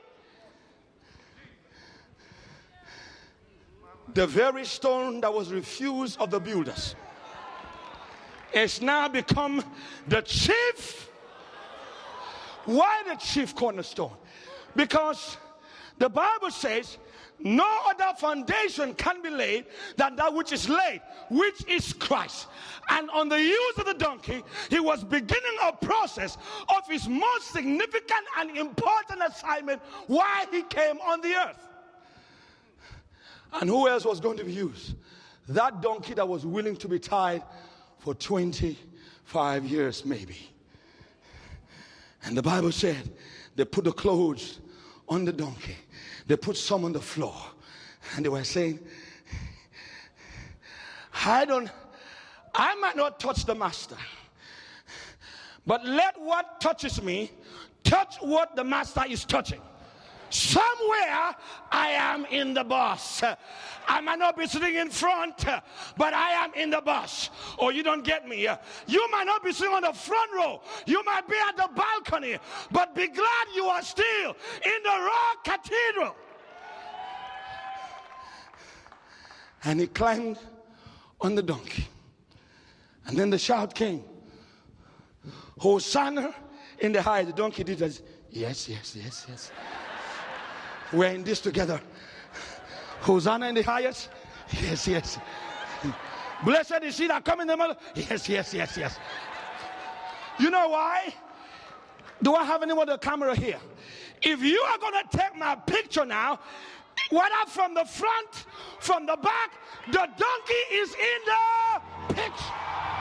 the very stone that was refused of the builders. It's now become the chief. Why the chief cornerstone? Because the Bible says no other foundation can be laid than that which is laid, which is Christ. And on the use of the donkey, he was beginning a process of his most significant and important assignment while he came on the earth. And who else was going to be used? That donkey that was willing to be tied for twenty-five years maybe. And the Bible said they put the clothes on the donkey. They put some on the floor. And they were saying, I don't, I might not touch the master, but let what touches me touch what the master is touching. Somewhere I am in the bus. I might not be sitting in front, but I am in the bus. Or you don't get me. You might not be sitting on the front row. You might be at the balcony, but be glad you are still in the Rock Cathedral. And he climbed on the donkey. And then the shout came, Hosanna in the highest. The donkey did this. Yes, yes, yes, yes. We're in this together. Hosanna in the highest. Yes, yes. Blessed is he that come in the middle. Yes, yes, yes, yes. You know why? Do I have anyone with a camera here? If you are going to take my picture now, whether from the front, from the back, the donkey is in the picture.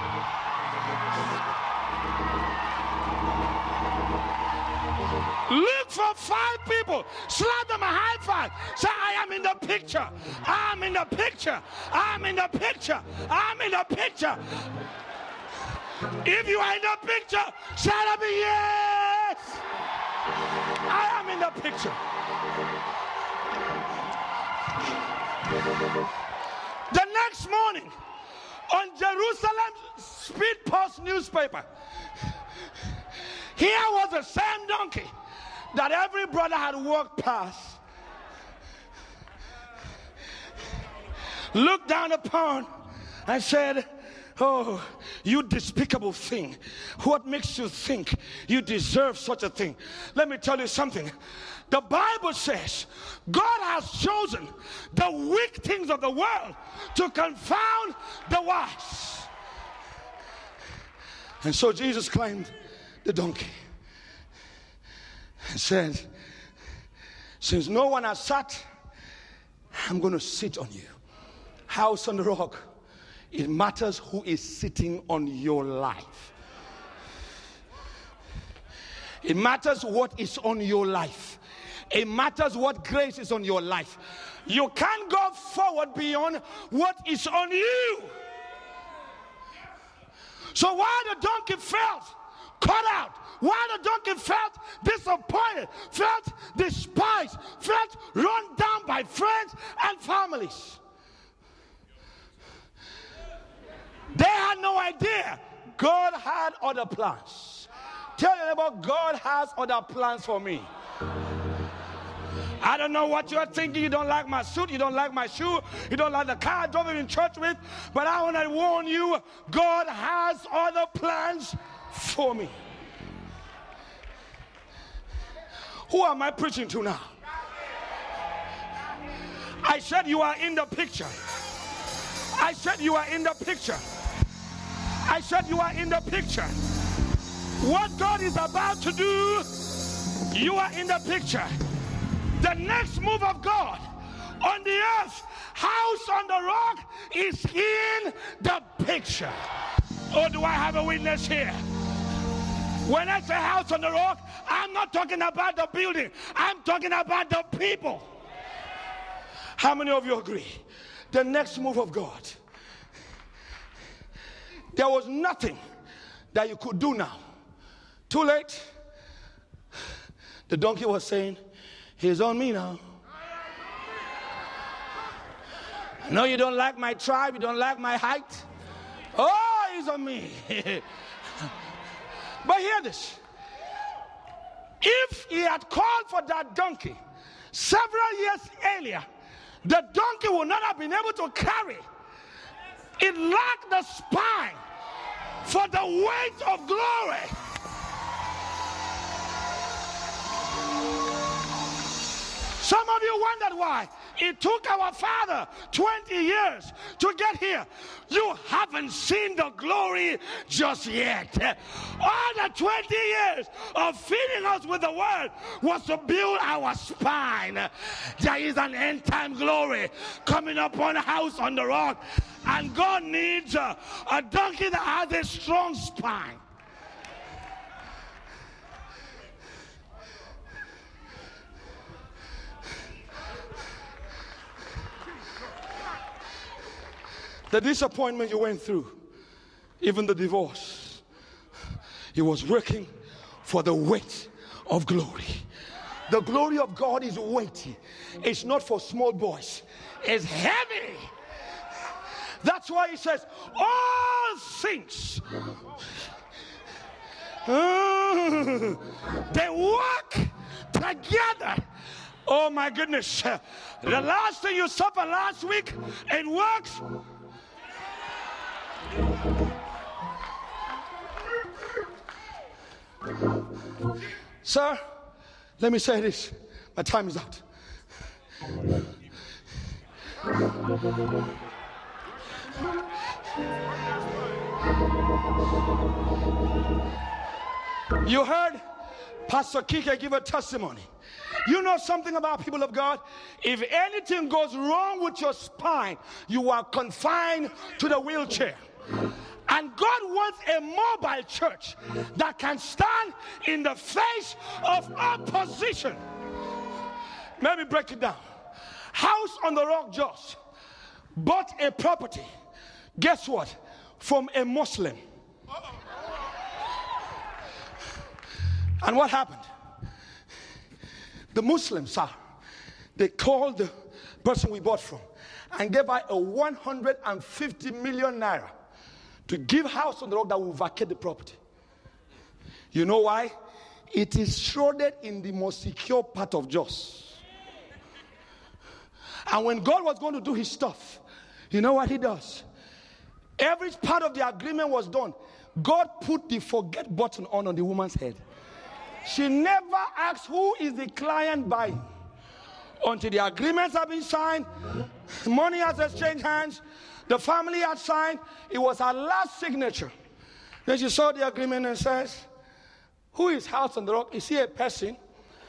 Look for five people. Slap them a high five. Say, I am in the picture. I'm in the picture. I'm in the picture. I'm in the picture. If you are in the picture, shout out me, yes. I am in the picture. The next morning, on Jerusalem Speed Post newspaper, here was the same donkey that every brother had walked past, looked down upon and said, oh, You despicable thing. What makes you think you deserve such a thing? Let me tell you something. The Bible says God has chosen the weak things of the world to confound the wise. And so Jesus climbed the donkey and said, since no one has sat, I'm going to sit on you. House on the rock. It matters who is sitting on your life. It matters what is on your life. It matters what grace is on your life. You can't go forward beyond what is on you. So while the donkey felt cut out, while the donkey felt disappointed, felt despised, felt run down by friends and families, they had no idea God had other plans. Tell them about God has other plans for me. I don't know what you're thinking. You don't like my suit, you don't like my shoe, you don't like the car I drove in church with, but I want to warn you, God has other plans for me. Who am I preaching to now? I said you are in the picture. I said you are in the picture. I said you are in the picture. What God is about to do, you are in the picture. The next move of God on the earth, house on the rock, is in the picture. Oh, do I have a witness here? When I say house on the rock, I'm not talking about the building. I'm talking about the people. How many of you agree? The next move of God. There was nothing that you could do now. Too late. The donkey was saying, he's on me now. I know you don't like my tribe, you don't like my height. Oh, he's on me. But hear this. If he had called for that donkey several years earlier, the donkey would not have been able to carry. It lacked the spine for the weight of glory. Some of you wondered why it took our father twenty years to get here. You haven't seen the glory just yet. All the twenty years of feeding us with the word was to build our spine. There is an end time glory coming upon a house on the rock, and God needs a, a donkey that has a strong spine. The disappointment you went through, even the divorce, he was working for the weight of glory. The glory of God is weighty. It's not for small boys. It's heavy. That's why he says, all things, uh, they work together. Oh my goodness. The last thing you suffered last week, it works. Sir, let me say this. My time is out. You heard Pastor Kike give a testimony. You know something about people of God? If anything goes wrong with your spine, you are confined to the wheelchair. And God wants a mobile church that can stand in the face of opposition. Let me break it down. House on the Rock Jos bought a property. Guess what? From a Muslim. And what happened? The Muslims, sir, they called the person we bought from and gave her a one hundred fifty million naira to give house on the rock that will vacate the property. You know why? It is shrouded in the most secure part of Jos. And when God was going to do his stuff, you know what he does? Every part of the agreement was done. God put the forget button on on the woman's head. She never asked who is the client buying until the agreements have been signed, money has exchanged hands, the family had signed. It was her last signature. Then she saw the agreement and says, who is House on the Rock? Is he a person?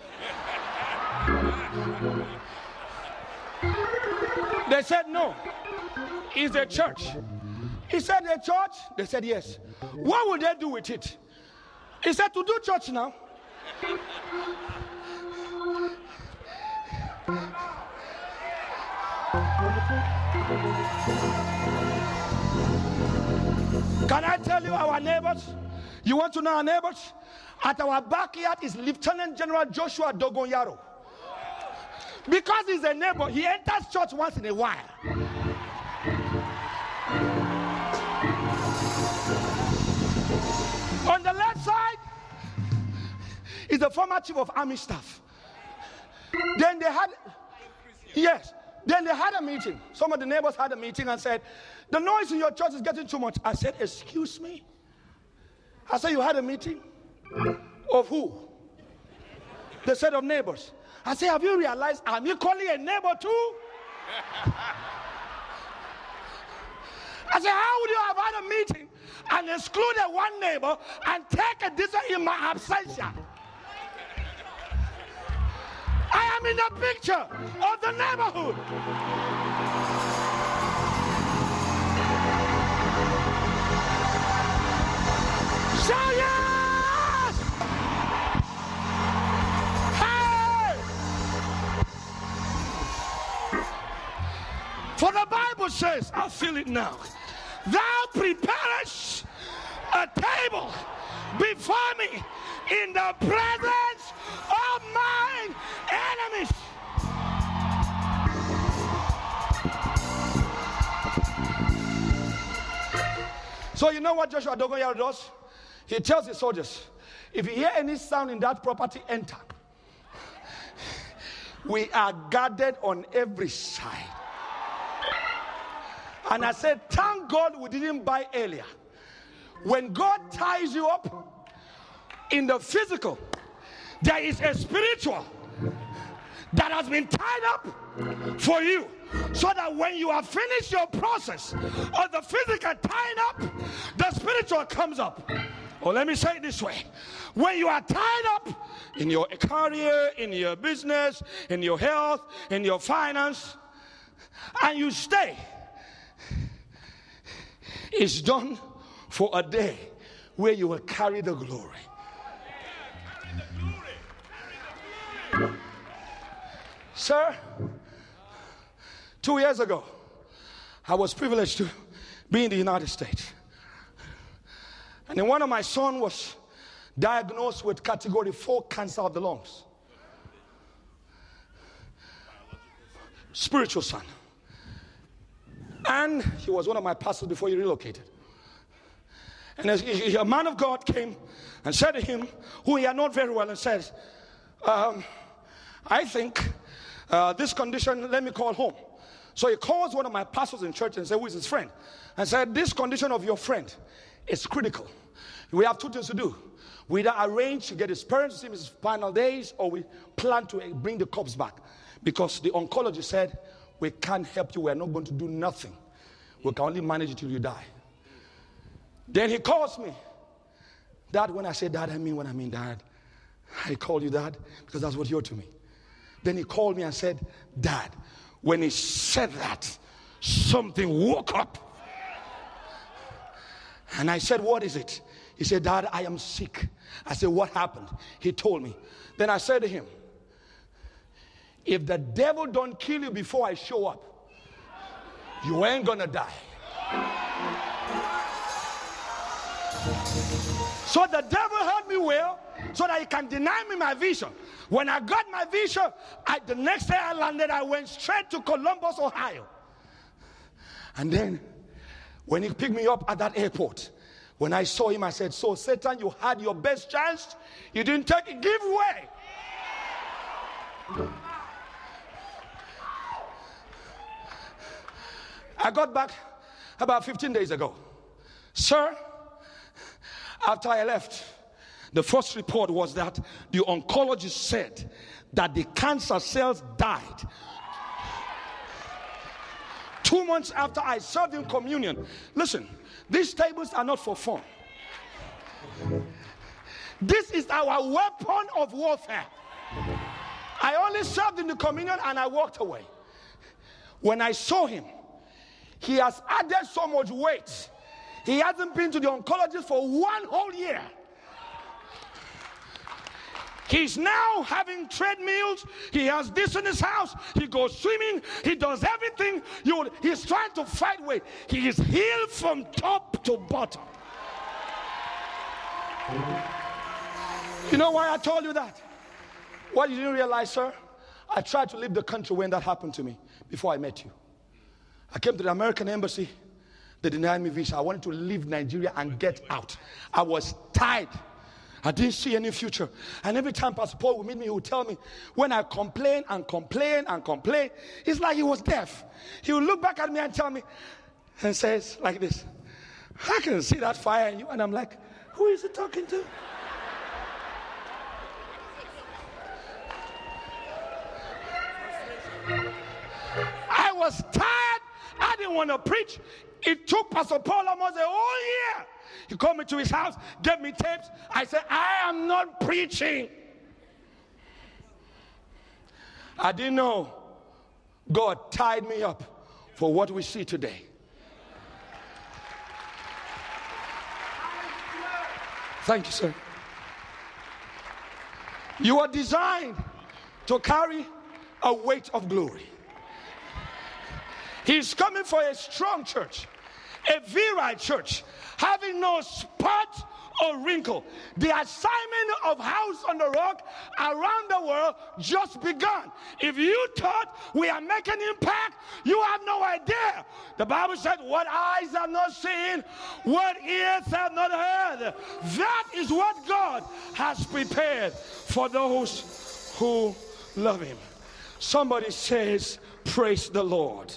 They said no. It's a church. He said a church? They said yes. What will they do with it? He said to do church now. Can I tell you our neighbors? You want to know our neighbors? At our backyard is Lieutenant General Joshua Dogonyaro. Because he's a neighbor, he enters church once in a while. On the left side is the former chief of army staff. Then they had, yes, then they had a meeting. Some of the neighbors had a meeting and said, the noise in your church is getting too much. I said, excuse me? I said, you had a meeting? Of who? They said, of neighbors. I said, have you realized I'm equally a neighbor too? I said, how would you have had a meeting and excluded one neighbor and take a decision in my absentia? I am in the picture of the neighborhood. Shout yes! Hey! For the Bible says, I feel it now, thou preparest a table before me in the presence of mine enemies. So you know what Joshua Dogoyaro does? He tells his soldiers, if you hear any sound in that property, enter. We are guarded on every side. And I said, thank God we didn't buy earlier. When God ties you up in the physical, there is a spiritual that has been tied up for you, so that when you have finished your process of the physical tying up, the spiritual comes up. Or let me say it this way. When you are tied up in your career, in your business, in your health, in your finance, and you stay, it's done for a day where you will carry the glory. Sir, two years ago, I was privileged to be in the United States. And then one of my sons was diagnosed with category four cancer of the lungs. Spiritual son. And he was one of my pastors before he relocated. And as he, a man of God came and said to him, who he had known very well, and says, um, I think uh, this condition, let me call home. So he calls one of my pastors in church and said, who is his friend? And said, this condition of your friend is critical. We have two things to do. We either arrange to get his parents to see him in his final days, or we plan to bring the corpse back. Because the oncologist said, we can't help you. We're not going to do nothing. We can only manage it till you die. Then he calls me. Dad, when I say dad, I mean when I mean dad. I call you dad because that's what you're to me. Then he called me and said, Dad. When he said that, something woke up. And I said, what is it? He said, Dad, I am sick. I said, what happened? He told me. Then I said to him, if the devil don't kill you before I show up, you ain't gonna die. So the devil heard me well, so that he can deny me my vision. When I got my vision, I, the next day I landed, I went straight to Columbus, Ohio. And then, when he picked me up at that airport, when I saw him, I said, so Satan, you had your best chance, you didn't take it, give way. I got back about fifteen days ago. Sir, after I left, the first report was that the oncologist said that the cancer cells died. Two months after I served in communion. Listen, these tables are not for fun. This is our weapon of warfare. I only served in the communion and I walked away. When I saw him, he has added so much weight. He hasn't been to the oncologist for one whole year. He's now having treadmills. He has this in his house. He goes swimming. He does everything. You, he's trying to fight weight. He is healed from top to bottom. You know why I told you that? What you didn't realize, sir? I tried to leave the country when that happened to me before I met you. I came to the American embassy. They denied me visa. I wanted to leave Nigeria and get out. I was tired. I didn't see any future. And every time Pastor Paul would meet me, he would tell me, when I complain and complain and complain, it's like he was deaf. He would look back at me and tell me, and says like this, I can see that fire in you. And I'm like, who is he talking to? I was tired. I didn't want to preach. It took Pastor Paul almost a whole year. He called me to his house, gave me tapes. I said, I am not preaching. I didn't know God tied me up for what we see today. Thank you, sir. You are designed to carry a weight of glory. He's coming for a strong church, a virile church, having no spot or wrinkle. The assignment of House on the Rock around the world just begun. If you thought we are making impact, you have no idea. The Bible said, what eyes have not seen, what ears have not heard. That is what God has prepared for those who love him. Somebody says, praise the Lord.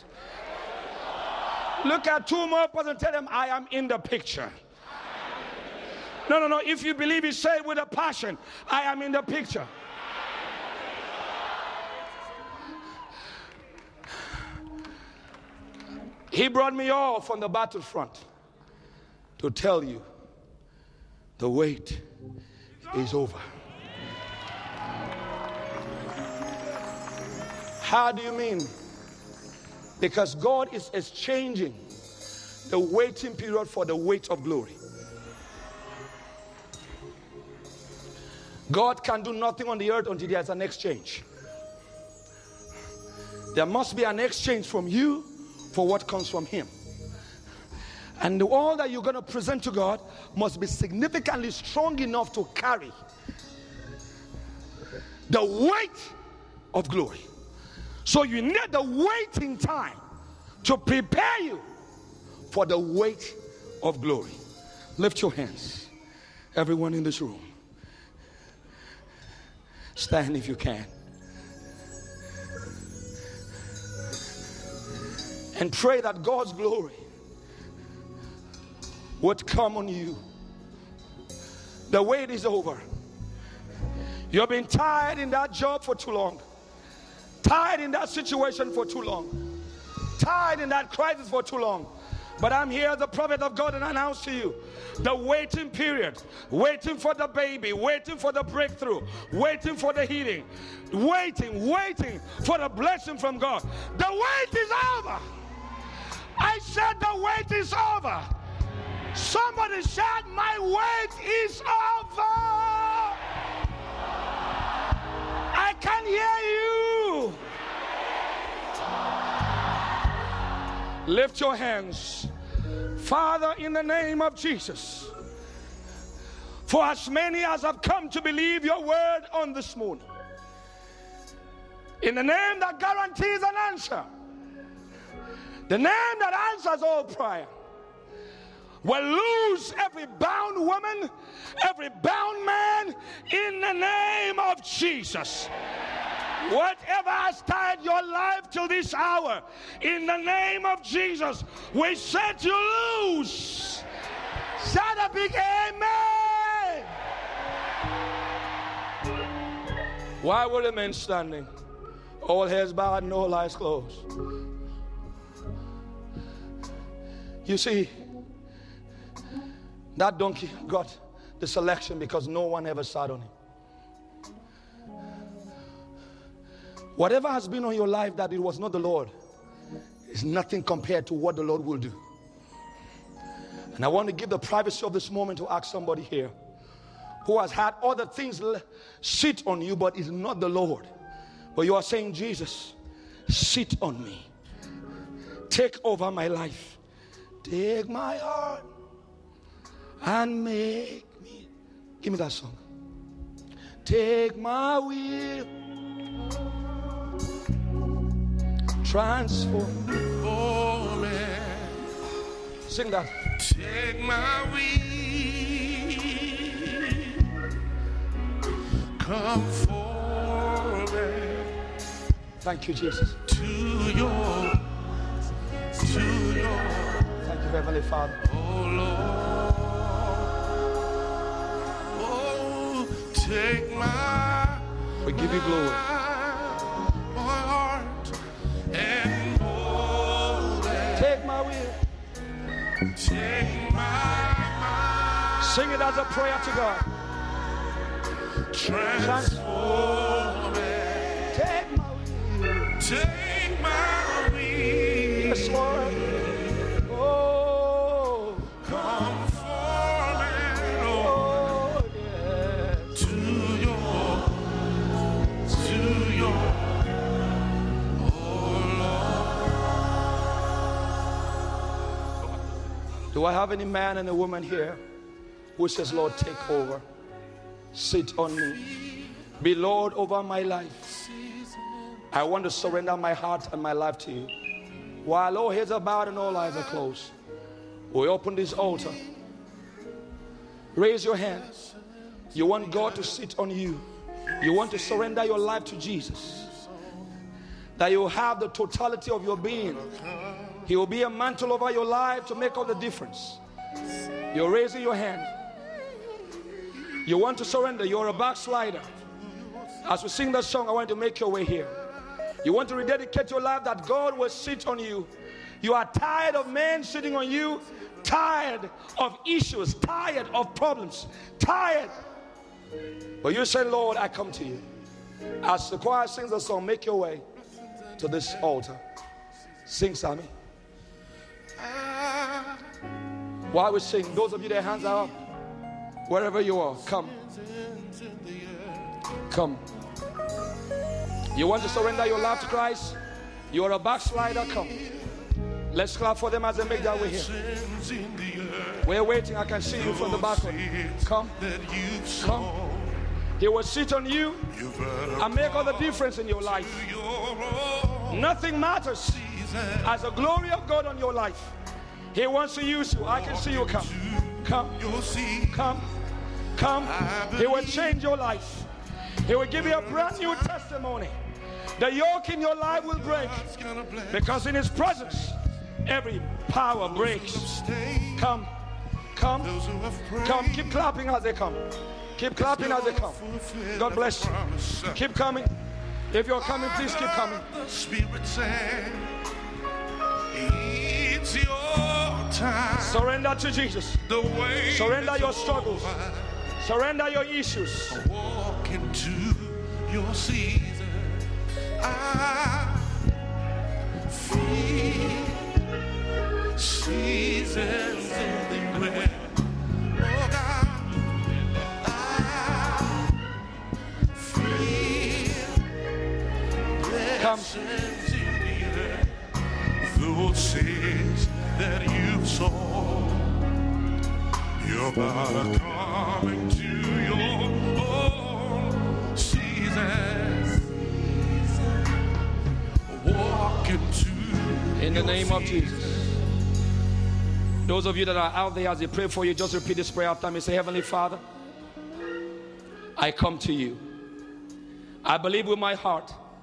Look at two more persons and tell them, I am in the picture. No, no, no. If you believe it, say it with a passion. I am in the picture. He brought me off on the battlefront to tell you the wait is over. How do you mean? Because God is exchanging the waiting period for the weight of glory. God can do nothing on the earth until there's an exchange. There must be an exchange from you for what comes from him. And all that you're going to present to God must be significantly strong enough to carry the weight of glory. So you need the waiting time to prepare you for the weight of glory. Lift your hands, everyone in this room. Stand if you can. And pray that God's glory would come on you. The wait is over. You've been tired in that job for too long. Tired in that situation for too long. Tired in that crisis for too long. But I'm here, the prophet of God, and I announce to you the waiting period, waiting for the baby, waiting for the breakthrough, waiting for the healing, waiting, waiting for the blessing from God. The wait is over. I said the wait is over. Somebody said my wait is over. I can hear you. Lift your hands. Father, in the name of Jesus, for as many as have come to believe your word on this morning, in the name that guarantees an answer, the name that answers all prayer, will lose every bound woman, every bound man, in the name of Jesus. Whatever has tied your life till this hour, in the name of Jesus, we set you loose. Shout a big amen. Why will the men standing? All heads bowed and all eyes closed. You see, that donkey got the selection because no one ever sat on him. Whatever has been on your life that it was not the Lord is nothing compared to what the Lord will do. And I want to give the privacy of this moment to ask somebody here who has had other things sit on you, but is not the Lord. But you are saying, Jesus, sit on me. Take over my life. Take my heart and make me. Give me that song. Take my will. Transform. Oh, man. Sing that. Take my will. Come forward. Thank you, Jesus. To your, to your. Thank you, Heavenly Father. Oh, Lord. Oh, take my. We give you glory. My heart and mold it. Take my will. Take my mind. Sing it as a prayer to God. Transform it. Take my will. Take my will. Yes, Lord. Oh, Come forward, oh, oh, yeah. to your, to your, oh Lord. Do I have any man and a woman here who says, Lord, take over, sit on me, be Lord over my life? I want to surrender my heart and my life to you. While all heads are bowed and all eyes are closed, we open this altar. Raise your hands. You want God to sit on you. You want to surrender your life to Jesus. That you have the totality of your being. He will be a mantle over your life to make all the difference. You're raising your hand. You want to surrender. You're a backslider. As we sing that song, I want you to make your way here. You want to rededicate your life that God will sit on you. You are tired of men sitting on you, tired of issues, tired of problems, tired. But you say, Lord, I come to you. As the choir sings the song, make your way to this altar. Sing, Sammy. While we sing, those of you that hands are up, wherever you are, come. Come. You want to surrender your life to Christ? You are a backslider, come. Let's clap for them as they make their way here. We're waiting. I can see you from the back. Come. Come. He will sit on you and make all the difference in your life. Nothing matters as the glory of God on your life. He wants to use you. I can see you. Come. Come. Come. Come. He will change your life. He will give you a brand new testimony. The yoke in your life will break because in His presence every power breaks. Come, come, come. Keep clapping as they come. Keep clapping as they come. God bless you. Keep coming. If you're coming, please keep coming. It's your time. Surrender to Jesus. Surrender your struggles. Surrender your issues. Walk into your season. I feel seasons in the wind. Oh God, I feel blessings in the air. Those seeds that you sow, you're about to come into your own seasons. Walk into in the name of Jesus. Those of you that are out there, as they pray for you, just repeat this prayer after me. Say, Heavenly Father, I come to you. I believe with my heart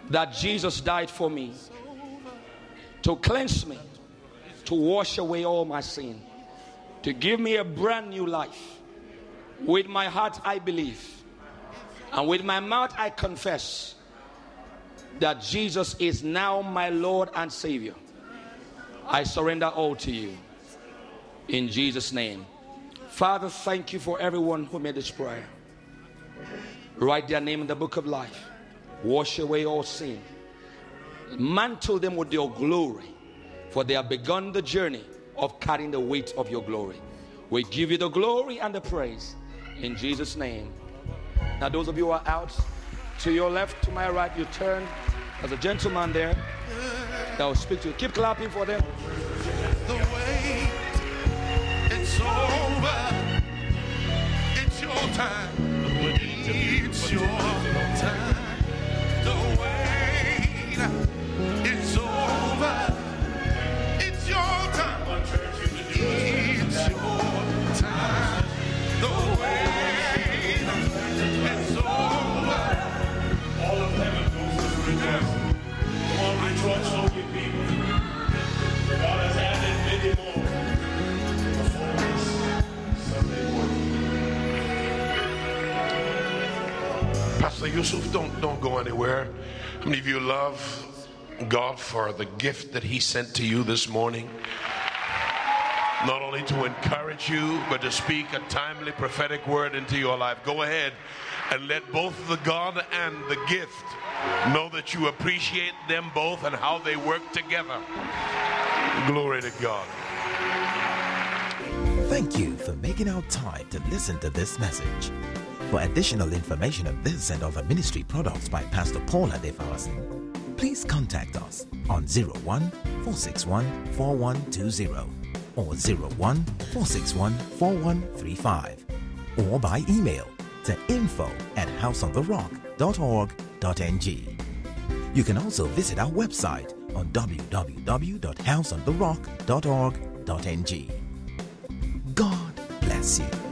that Jesus died for me to cleanse me, to wash away all my sin, to give me a brand new life. With my heart I believe, and with my mouth I confess that Jesus is now my Lord and Savior. I surrender all to you in Jesus' name. Father, thank you for everyone who made this prayer. Write their name in the book of life. Wash away all sin. Mantle them with your glory, for they have begun the journey of carrying the weight of your glory. We give you the glory and the praise in Jesus' name. Now those of you who are out, to your left, to my right, you turn. There's a gentleman there that will speak to you. Keep clapping for them. The wait, it's over. It's your time. It's your time. The wait, it's over. It's your time. It's your time. The wait, it's over. All of heaven goes to rejoice. Come on, rejoice, all you people. God has added many more before this Sunday morning. Pastor Yusuf, don't, don't go anywhere. How many of you love God for the gift that he sent to you this morning? Not only to encourage you, but to speak a timely prophetic word into your life. Go ahead and let both the God and the gift know that you appreciate them both and how they work together. Glory to God. Thank you for making our time to listen to this message. For additional information on this and other ministry products by Pastor Paul Adefawasin, please contact us on zero one four six one four one two zero or zero one four six one four one three five, or by email to info at house on the rock dot org dot n g. You can also visit our website on w w w dot house on the rock dot org dot n g. God bless you.